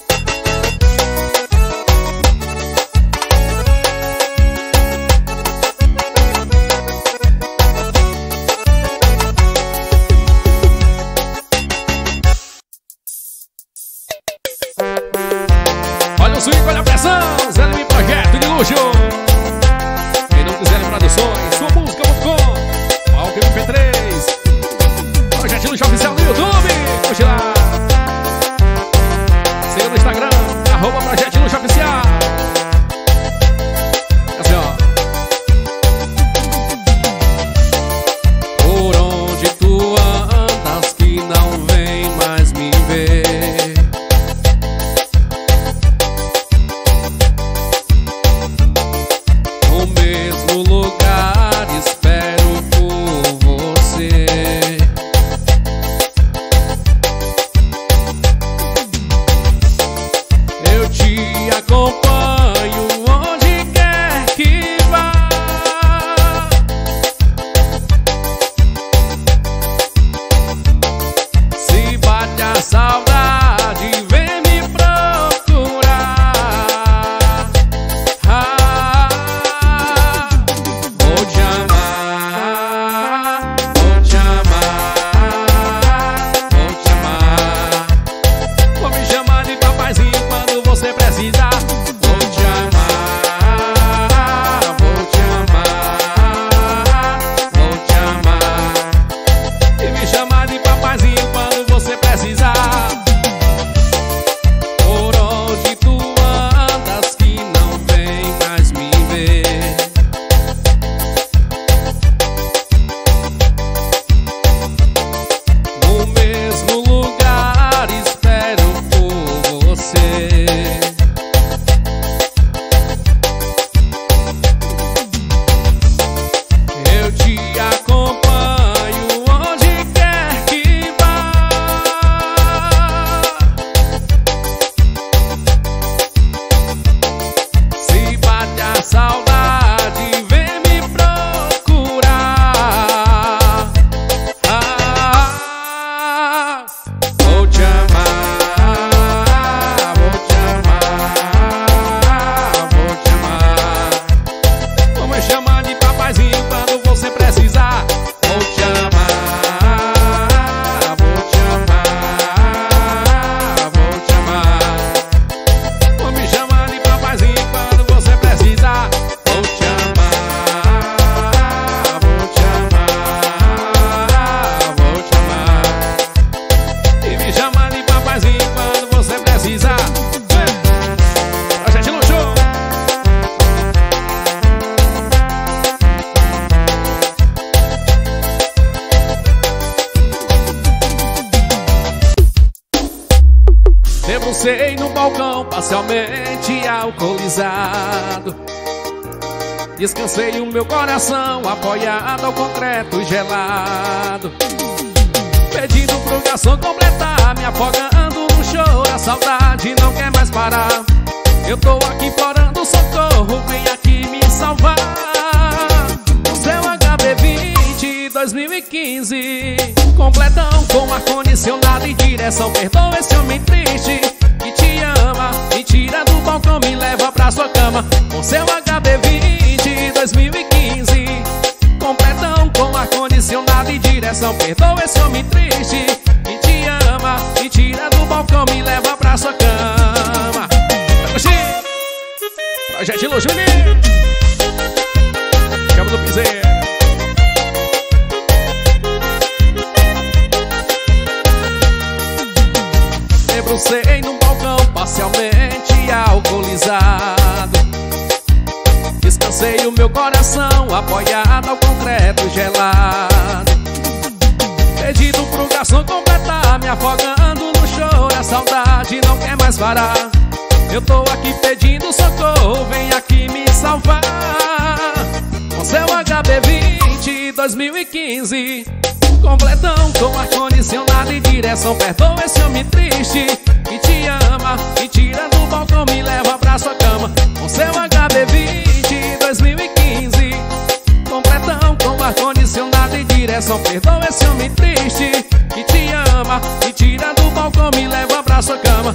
[SPEAKER 1] Olha o swing, olha a pressão, Zé Lime Projeto de Luxo. Quem não quiser produções, sua música.com, Palco MP3, Projeto de Luxo Oficial no YouTube. Curte lá. Siga no Instagram, @Projeto de Luxo Oficial. Assim, ó. Por onde tu andas que não vem mais me ver? balcão parcialmente alcoolizado. Descansei o meu coração apoiado ao concreto gelado, pedindo pro garçom completar, me afogando no choro. A saudade não quer mais parar. Eu tô aqui implorando socorro, vem aqui me salvar. O seu HB20 2015, completão com ar-condicionado e direção. Perdoa esse homem triste que te ama, me tira do balcão, me leva pra sua cama. Com seu HB20 2015, completão com ar-condicionado e direção. Perdoa esse homem triste que te ama, me tira do balcão, me leva pra sua cama. Projeto Juninho, Cabo do Piseiro. Debrucei num balcão parcialmente alcoolizado. Descansei o meu coração apoiado ao concreto gelado, pedido pro garçom completar, me afogando no choro. A saudade não quer mais parar. Eu tô aqui pedindo socorro, vem aqui me salvar. Com seu HB20 2015, completão com ar-condicionado e direção. Perdoa esse homem triste que te ama, me tira do balcão, me leva pra sua cama. Com seu HB20 2015, completão com ar-condicionado e direção. Perdoa esse homem triste que te ama, me tira do balcão, me leva pra sua cama.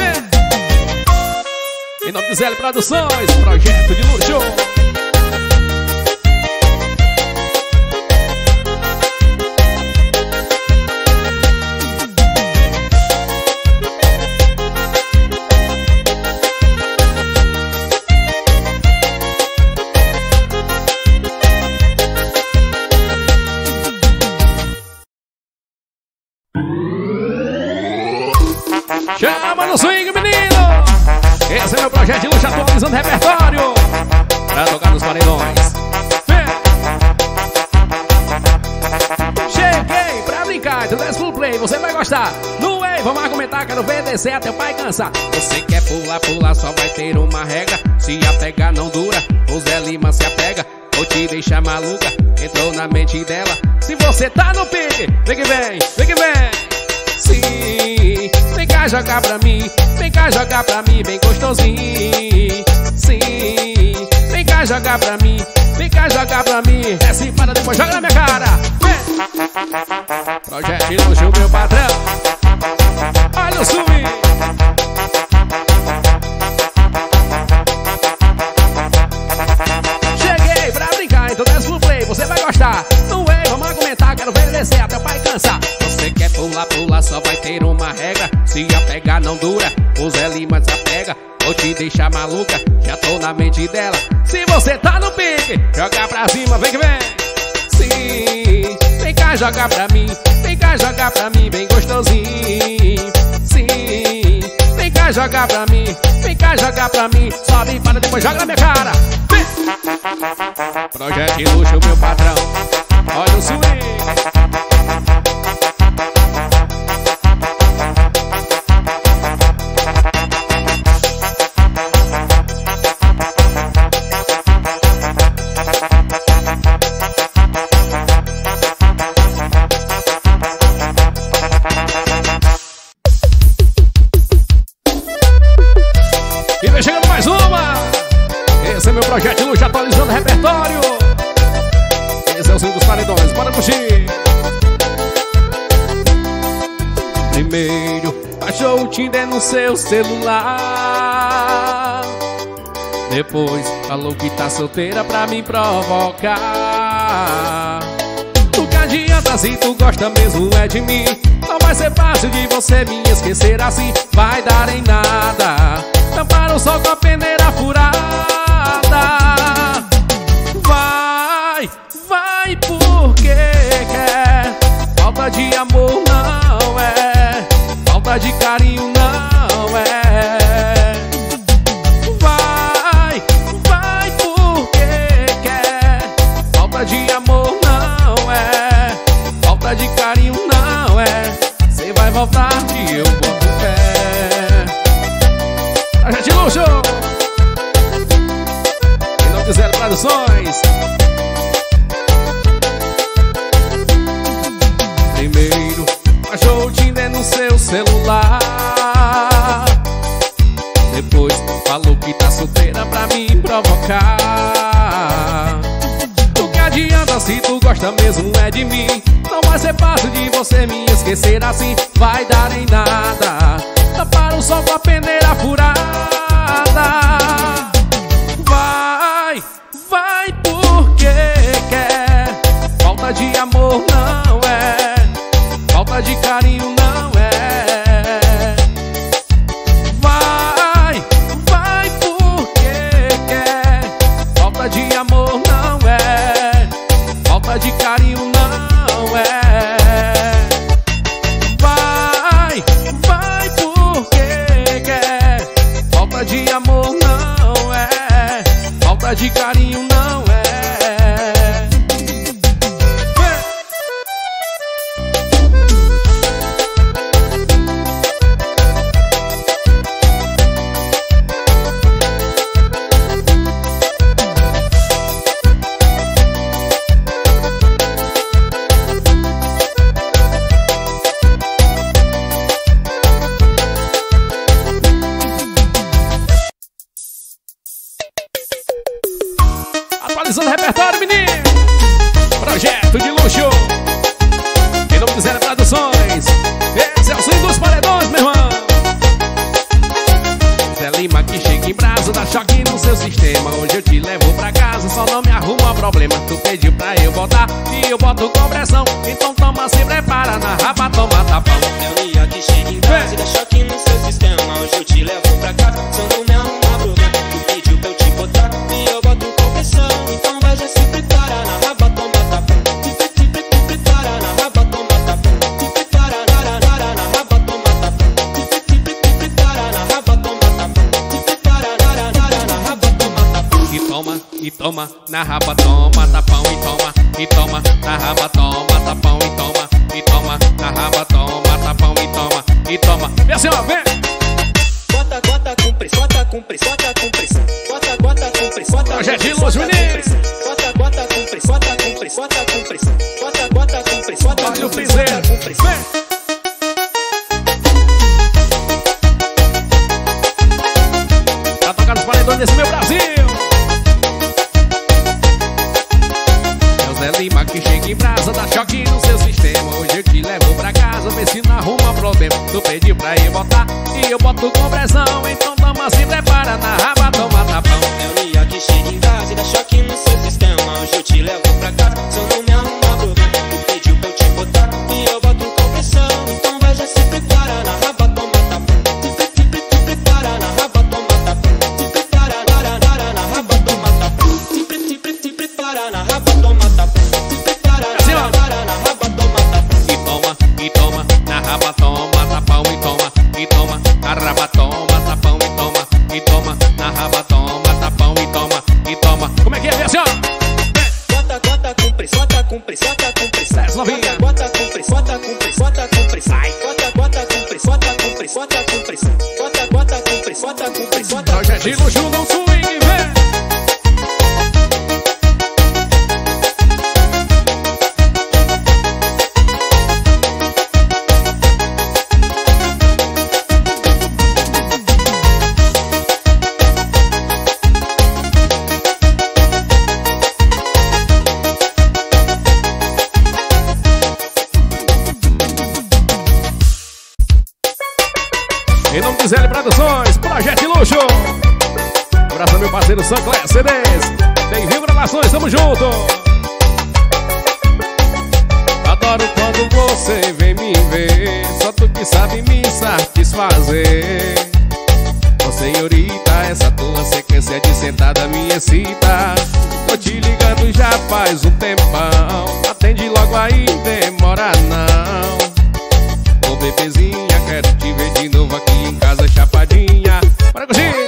[SPEAKER 1] Em nome de Zé Produções, projeto de luxo. Chama no swing, menino! Esse é meu projeto de luxo, atualizando o repertório pra tocar nos paredões. Cheguei pra brincar, então desce pro play, você vai gostar. No Way, vamos argumentar, quero ver descer até o pai cansar. Você quer pular, pular, só vai ter uma regra. Se apegar não dura, o Zé Lima se apega. Vou te deixar maluca, entrou na mente dela. Se você tá no pique, vem que vem, vem que vem. Sim, vem cá jogar pra mim, vem cá jogar pra mim, bem gostosinho. Sim, vem cá jogar pra mim, vem cá jogar pra mim. Desce para depois joga na minha cara. Vem! Projeto de luxo, meu patrão. Olha o swing. Cheguei pra brincar, então desce pro play, você vai gostar. No Way, vamos argumentar, quero ver descer até o pai cansar. Você quer pular, pular, só vai ter uma regra. Se apegar não dura, o Zé Lima se apega. Vou te deixar maluca, já tô na mente dela. Se você tá no pique, joga pra cima, vem que vem. Sim, vem cá jogar pra mim, vem cá jogar pra mim, bem gostosinho. Sim, vem cá jogar pra mim, vem cá jogar pra mim. Sobe para depois joga na minha cara. Vem! Projeto de luxo, meu patrão. Olha o swing. E vem chegando mais uma. Esse é meu projeto de luxo, atualizando o repertório. Esse é o som dos paredões, bora curtir. Primeiro, baixou o Tinder no seu celular. Depois, falou que tá solteira pra me provocar. O que adianta se tu gosta mesmo é de mim? Não vai ser fácil de você me esquecer assim. Vai dar em nada, tampar o sol com a peneira furada. Vai, vai porque quer. Falta de amor não é, falta de carinho não é. Vai, vai porque quer. Falta de amor não é, falta de carinho não é. Cê vai voltar que eu boto fé. Gisele Produções. Primeiro, baixou o Tinder no seu celular. Depois, falou que tá solteira pra me provocar. O que adianta se tu gosta mesmo é de mim? Não vai ser fácil de você me esquecer assim. Vai dar em nada, tapar o sol com a peneira furada. Vai porque quer. Falta de amor não é, falta de carinho não é. Vai porque quer. Falta de amor não é, falta de carinho não é. Vai porque quer. Falta de amor não é, falta de carinho não é. Atualizando o repertório, menino. Projeto de luxo. Quem não quiser Produções. Esse é o swing dos paredões, meu irmão. Zé Lima que chega em brasa, dá choque no seu sistema. Hoje eu te levo pra casa, só não me arruma problema. Tu pediu pra eu botar e eu boto com pressão. Então toma, se prepara, na raba toma tapão.
[SPEAKER 3] Zé Lima que chega em brasa, dá choque no seu sistema. Hoje eu te levo pra casa, só não me arruma problema. Tu pediu pra eu te botar e eu boto com pressão. Então vai, já se prepara, na raba toma tapão. Se prepara, na raba toma tapão. Se prepara, na raba toma tapão. Se prepara, na raba toma tapão. Se prepara, na raba toma tapão.
[SPEAKER 1] E toma, na raba toma tapão. E toma, na raba toma tapão. E toma, na raba toma tapão. E toma. Vem assim, ó, vem.
[SPEAKER 3] Bota com pressão, bota com pressão, bota com pressão. Bota com pressão,
[SPEAKER 1] Projetinho Los Meninos.
[SPEAKER 3] bota com pressão, bota com pressão, bota com pressão. Bota com pressão, bota
[SPEAKER 1] Olha o
[SPEAKER 3] com
[SPEAKER 1] piseiro.
[SPEAKER 3] pressão.
[SPEAKER 1] Vem. Pra tocar nos paredões desse meu Brasil. É o Zé Lima que chega em brasa, dá choque no seu sistema. Hoje eu te levo pra casa, vê se não arruma problema. Tu pediu pra eu botar e eu boto com pressão. Então toma, se prepara, na raba toma tapão.
[SPEAKER 3] É o Nia que chega em casa e dá choque no seu sistema. Hoje eu te levo pra casa, só não me arruma problema. Tu pediu pra eu te botar e eu boto com pressão. Então vai, já se prepara, na raba toma tapão. Se prepara, na raba toma tapão. Se prepara, na raba toma tapão. Se prepara, na raba toma tapão. Se prepara, na raba toma tapão.
[SPEAKER 1] E toma, na raba toma tapão. E toma, na raba toma tapão. E toma, na raba toma tapão. E toma. Como é que é, vem assim, ó.
[SPEAKER 3] Bota com pressão, bota com pressão, bota com pressão.
[SPEAKER 1] Desce, novinha.
[SPEAKER 3] Bota com pressão, bota com pressão, bota com pressão. Bota com pressão, bota com pressão, bota com pressão. Bota com pressão, bota com pressão.
[SPEAKER 1] Projetinho luxo no swing, vem. Em nome de Gisele Produções, Projeto de Luxo. Um abraço ao meu parceiro Sancler CDs. Bem-vindo, gravações, tamo junto. Adoro quando você vem me ver, só tu que sabe me satisfazer. Ô senhorita, essa tua sequência de sentada me excita. Tô te ligando já faz um tempão, atende logo aí, demora não. Ô bebezinha, quero te ver de novo aqui em casa chapadinha. Bora, coxinha!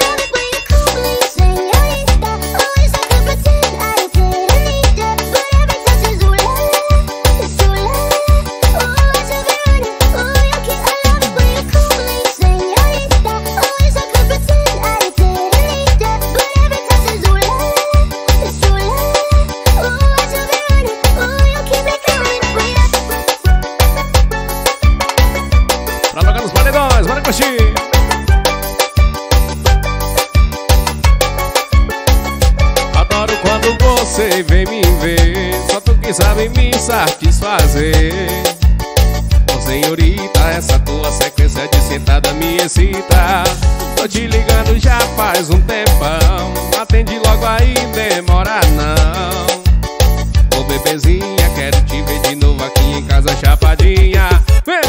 [SPEAKER 1] você vem me ver, só tu que sabe me satisfazer. Ô senhorita, essa tua sequência de sentada me excita. Tô te ligando já faz um tempão, atende logo aí, demora não. Ô bebezinha, quero te ver de novo aqui em casa chapadinha. Vem!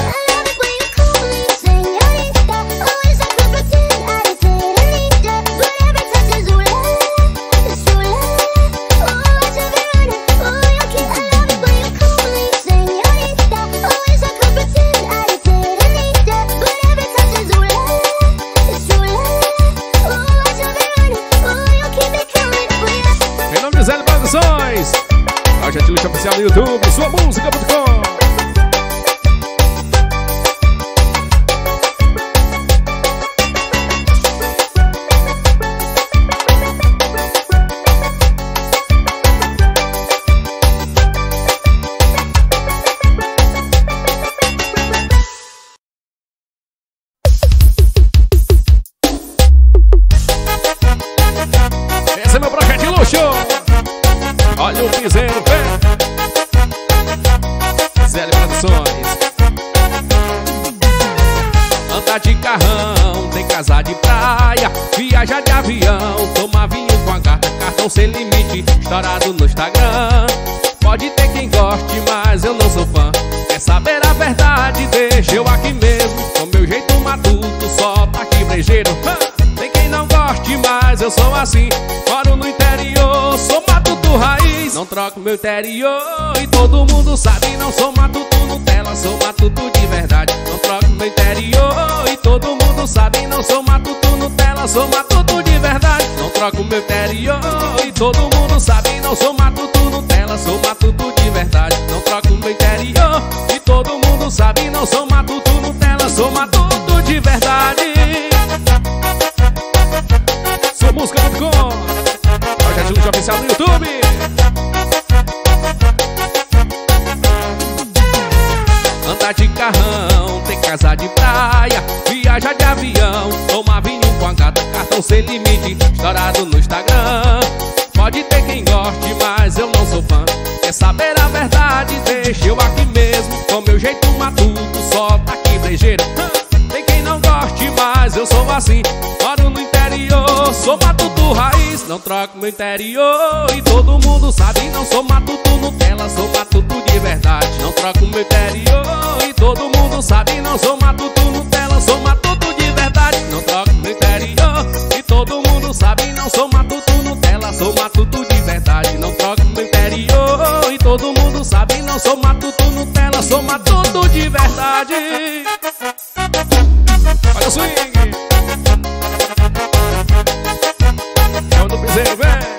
[SPEAKER 1] Projeto Luxo Oficial no YouTube, sua música.com. Esse é meu projeto de luxo. Olha o piseiro, vem! Zélio Produções. Andar de carrão, tem casa de praia, viajar de avião, tomar vinho com a carta, cartão sem limite, estourado no Instagram. Pode ter quem goste, mas eu não sou fã. Quer saber a verdade? Deixa eu aqui mesmo, com meu jeito matuto, só tá aqui brejeiro. Tem quem não goste, mas eu sou assim. Moro no interior, sou matuto raiz. Não troco meu interior e todo mundo sabe. Não sou matuto Nutella, sou matuto de verdade. Não troco meu interior e todo mundo sabe. Não sou matuto Nutella, sou matuto de verdade. Não troco meu interior e todo mundo sabe. Não sou matuto Nutella, sou matuto de verdade. Não troco meu interior e todo mundo sabe. Não sou matuto Nutella, sou matuto de verdade. Sua música.com. Projeto Luxo Oficial no YouTube. Andar de carrão, ter casa de praia, viajar de avião, tomar vinho com a gata, cartão sem limite, estourado no Instagram. Pode ter quem goste, mas eu não sou fã. Quer saber a verdade? Deixa eu aqui mesmo, com meu jeito matuto, só tá aqui brejeiro. Tem quem não goste, mas eu sou assim. Moro no interior, sou matuto raiz. Não troco meu interior e todo mundo sabe. Não sou matuto Nutella, sou matuto de verdade. Não troco meu interior e todo mundo sabe. Não sou matuto Nutella, sou matuto de verdade. Não troco meu interior e todo mundo sabe. Não sou matuto Nutella, sou matuto de verdade. Não troco meu interior e todo mundo sabe. Não sou matuto Nutella, sou matuto de verdade. Olha o swing. É o do piseiro, vem.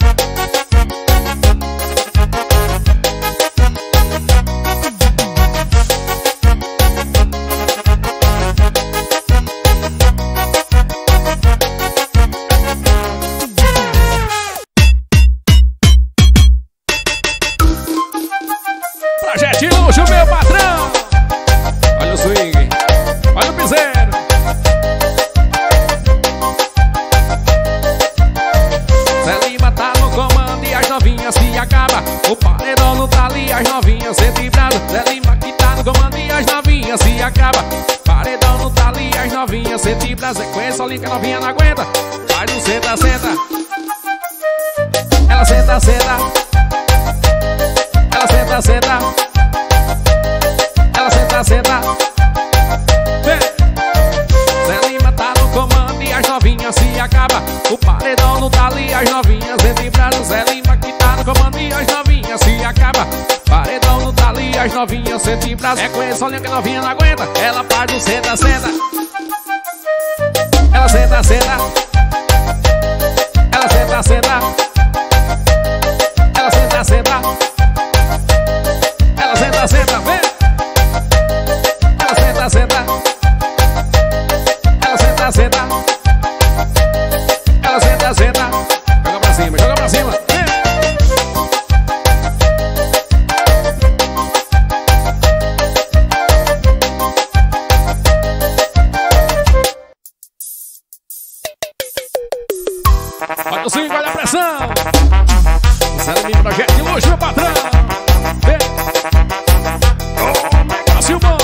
[SPEAKER 1] Projeto Luxo, meu patrão. Olha o swing. Olha o piseiro. Zé Lima tá no comando e as novinhas se acaba. O paredão não tá ali, as novinhas sente brasa. Zé Lima que tá no comando e as novinhas se acaba. Paredão não tá ali, as novinhas sente brasa. Sequência, olha que a novinha não aguenta. Faz um senta, senta. Ela senta, senta. Ela senta, senta. Ela senta, senta. Zé Lima tá no comando e as novinhas se acaba. O paredão não tá ali, as novinhas entre brasa. Zé Lima que tá no comando e as novinhas se acaba. Paredão não tá ali, as novinhas sente brasa. É com esse olhinho que a novinha não aguenta. Ela faz um senta, senta. Ela senta, senta. Ela senta, senta. Ela senta, senta. Ela senta, senta, vem. Ela senta, senta. Ela senta, senta. Ela senta, senta. Joga pra cima, joga pra cima. Olha o swing, olha a pressão. Zé Projeto de Luxo, meu patrão. Negócio bom.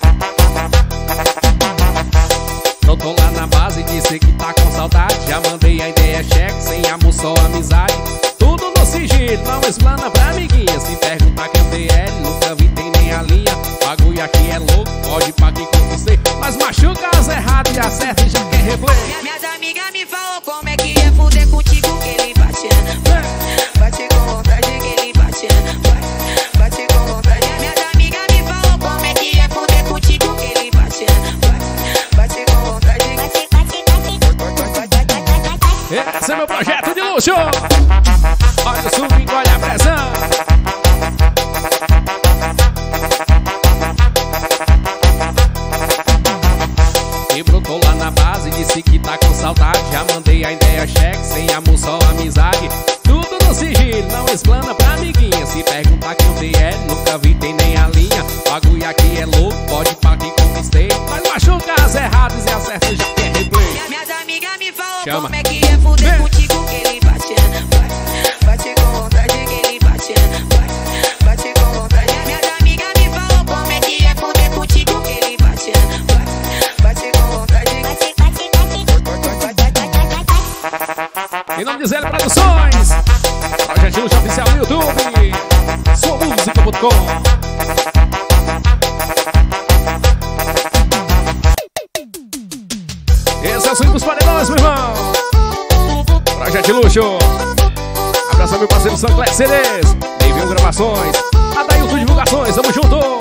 [SPEAKER 1] Eu tô lá na base, disse que tá com saudade. Já mandei a ideia, cheque, sem amor, só amizade. Tudo no sigilo, não explana pra amiguinha. Se perguntar quem tem DL, nunca vi, tem nem a linha. Bagulho aqui é louco, pode pra quem conquistei. Mas machuca as erradas e acerta e já quer replay.
[SPEAKER 4] Minhas amigas me falam como é que é fuder contigo, que ele bate com vontade, que ele bate com vontade. Minhas amigas me falam como é que é fuder contigo, que ele bate com vontade.
[SPEAKER 1] Esse é meu projeto de luxo. Olha o swing, olha a pressão. E brotou lá na base, disse que tá com saudade. Já mandei a ideia, cheque, sem amor, só amizade. Tudo no sigilo, não explana pra amiguinha. Se perguntar quem tem DL, nunca vi, tem nem a linha. Bagulho aqui é louco, pode pra quem conquistei. Mas machuca as erradas e acerta já quer replay.
[SPEAKER 4] Minhas amigas me falam
[SPEAKER 1] Chama.
[SPEAKER 4] como é que é fuder contigo, que ele bate com vontade, que ele bate com vontade. Minhas amigas me falam como é que é fuder contigo, que ele bate com vontade.
[SPEAKER 1] Em nome de Zé Produções, Projeto Luxo Oficial no YouTube, soumusica.com. Esse é o swing dos paredões, meu irmão. Projeto Luxo. Abraço ao meu parceiro Sancler CDs, Nível Gravações, Adailton Divulgações, tamo junto.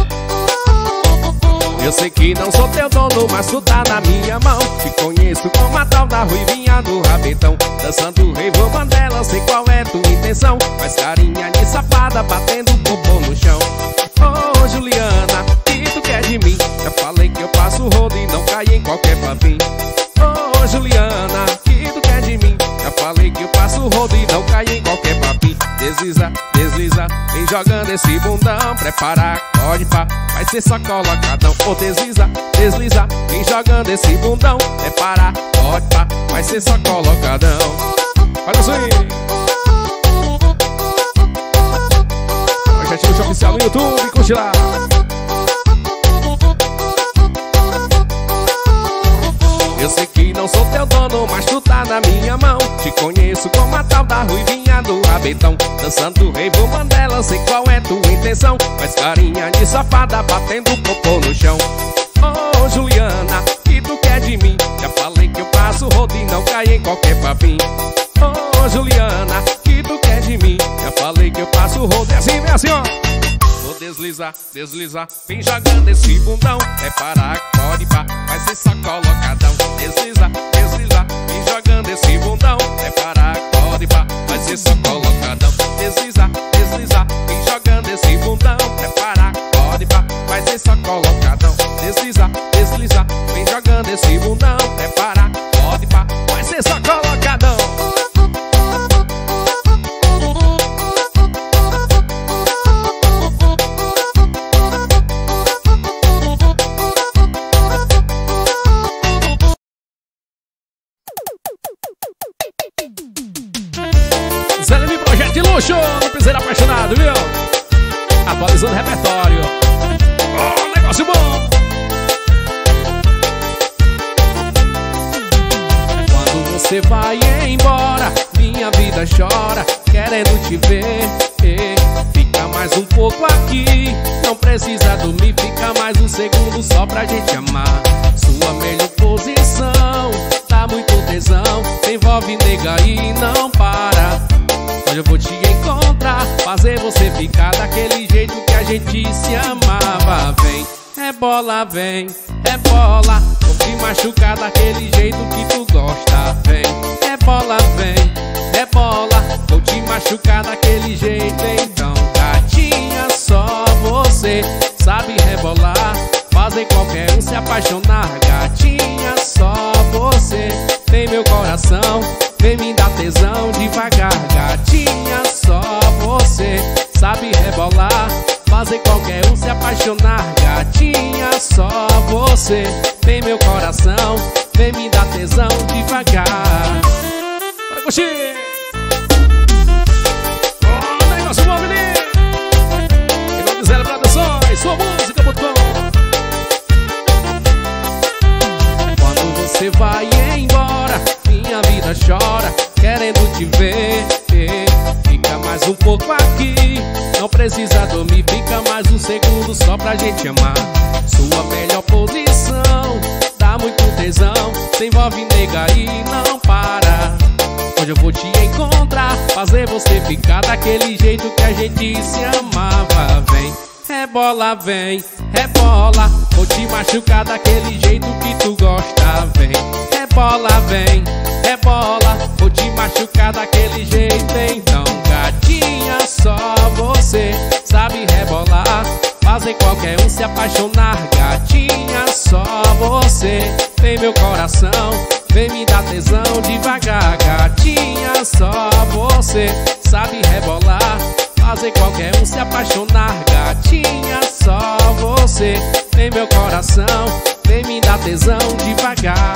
[SPEAKER 1] Eu sei que não sou teu dono, mas tu tá na minha mão. Te conheço como a tal da ruivinha do rabetão. Dançando rei, vou Mandela, sei qual é tua intenção. Faz carinha de safada, batendo o popô no chão. Ô Juliana, o que tu quer de mim? Já falei que eu passo rodo e não caio em qualquer papinho. Ô Juliana, o que tu quer de mim? Já falei que eu passo rodo e não caio em qualquer papinho. Desliza, desliza, vem jogando esse bundão. Prepara, pode pá, vai ser só colocadão. Ô desliza, desliza, vem jogando esse bundão. Prepara, pode pá, vai ser só colocadão. Olha o swing. Projeto Luxo Oficial no YouTube, curte lá. Eu sei que não sou teu dono, mas tu tá na minha mão. Te conheço como a tal da ruivinha do rabetão. Dançando rei, vou Mandela, sei qual é tua intenção. Faz carinha de safada, batendo o popô no chão. Ô Juliana, o que tu quer de mim? Já falei que eu passo rodo e não caio em qualquer papinho. Ô Juliana, o que tu quer de mim? Já falei que eu passo rodo, é assim, ó. Vou deslizar, deslizar, vem jogando esse bundão. Prepara, pode pá, vai ser só colocadão. Desliza, desliza, vem jogando esse bundão. Prepara, pode pá, vai ser só colocadão. Desliza, desliza, vem jogando esse bundão. Prepara, pode pá, vai ser só colocadão. Desliza, desliza, vem jogando esse bundão. Prepara, pode pá, vai ser só colocadão. Projeto de Luxo, no piseiro apaixonado, viu? Atualizando o repertório. Oh, negócio bom! Quando você vai embora, minha vida chora, querendo te ver. Fica mais um pouco aqui, não precisa dormir, fica mais um segundo só pra gente amar. Sua melhor posição, dá muito tesão, se envolve nega e não para. Hoje eu vou te encontrar, fazer você ficar daquele jeito que a gente se amava. Vem, é bola, vou te machucar daquele jeito que tu gosta. Vem, é bola, vou te machucar daquele jeito. Então, gatinha, só você sabe rebolar, fazer qualquer um se apaixonar. Gatinha, só você tem meu coração, vem me dar tesão devagar. Gatinha, só você sabe rebolar, fazer qualquer um se apaixonar. Gatinha, só você tem meu coração, vem me dar tesão devagar. Bora curtir! vai embora, minha vida chora, querendo te ver. Fica mais um pouco aqui, não precisa dormir, fica mais um segundo só pra gente amar. Sua melhor posição, dá muito tesão, se envolve nega e não para. Hoje eu vou te encontrar, fazer você ficar daquele jeito que a gente se amava. Vem, rebola, vem, rebola, vou te machucar daquele jeito que tu gosta. Vem, rebola, vem, rebola, vou te machucar daquele jeito. Então, gatinha, só você sabe rebolar, fazer qualquer um se apaixonar. Gatinha, só você tem meu coração, vem me dar tesão devagar. Gatinha, só você sabe rebolar, fazer qualquer um se apaixonar. Gatinha, só você tem meu coração, vem me dar tesão devagar.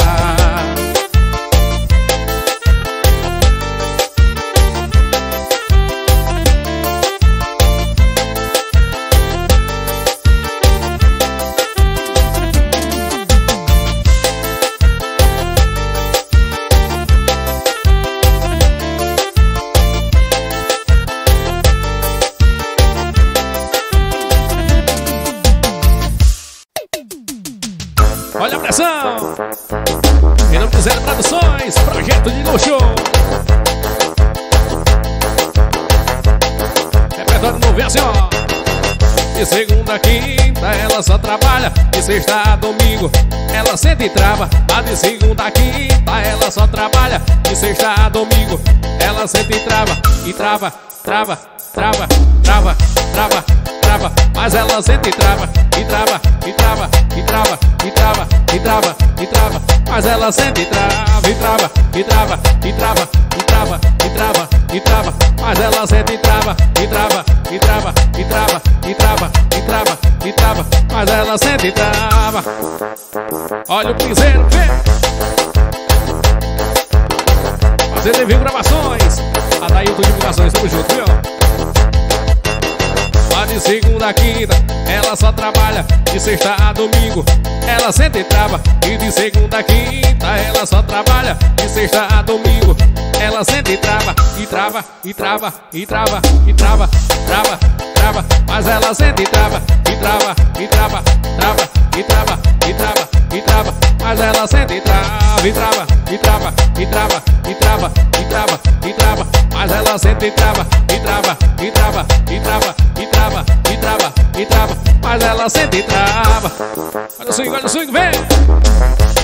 [SPEAKER 1] Olha a pressão! Em nome de Zero Produções, projeto de luxo. Repertório novo, assim, ó. De segunda a quinta ela só trabalha, de sexta a domingo ela senta e trava. A de segunda a quinta ela só trabalha, de sexta a domingo ela senta e trava. E trava, trava, trava, trava, trava, trava. Mas ela senta e trava, e trava, e trava, e trava, e trava, e trava, e trava. Mas ela senta e trava, e trava, e trava, e trava, e trava, e trava, e trava. Mas ela senta e trava, e trava, e trava, e trava, e trava, e trava, e trava. Mas ela senta e trava. Olha o piseiro, vem! Fazendo envio gravações, Adailton Divulgações, tamo junto, viu? De segunda a quinta ela só trabalha, de sexta a domingo ela senta e trava. E de segunda a quinta ela só trabalha, de sexta a domingo ela senta e trava. E trava, e trava, e trava, e trava, trava, trava. Mas ela senta e trava, e trava, e trava, trava, e trava, e trava, e trava. Mas ela senta e trava, e trava, e trava, e trava, e trava, e trava, e trava. Mas ela senta e trava, e trava, e trava, e trava, e trava, e trava, e trava. Mas ela senta e trava. Olha o swing, vem!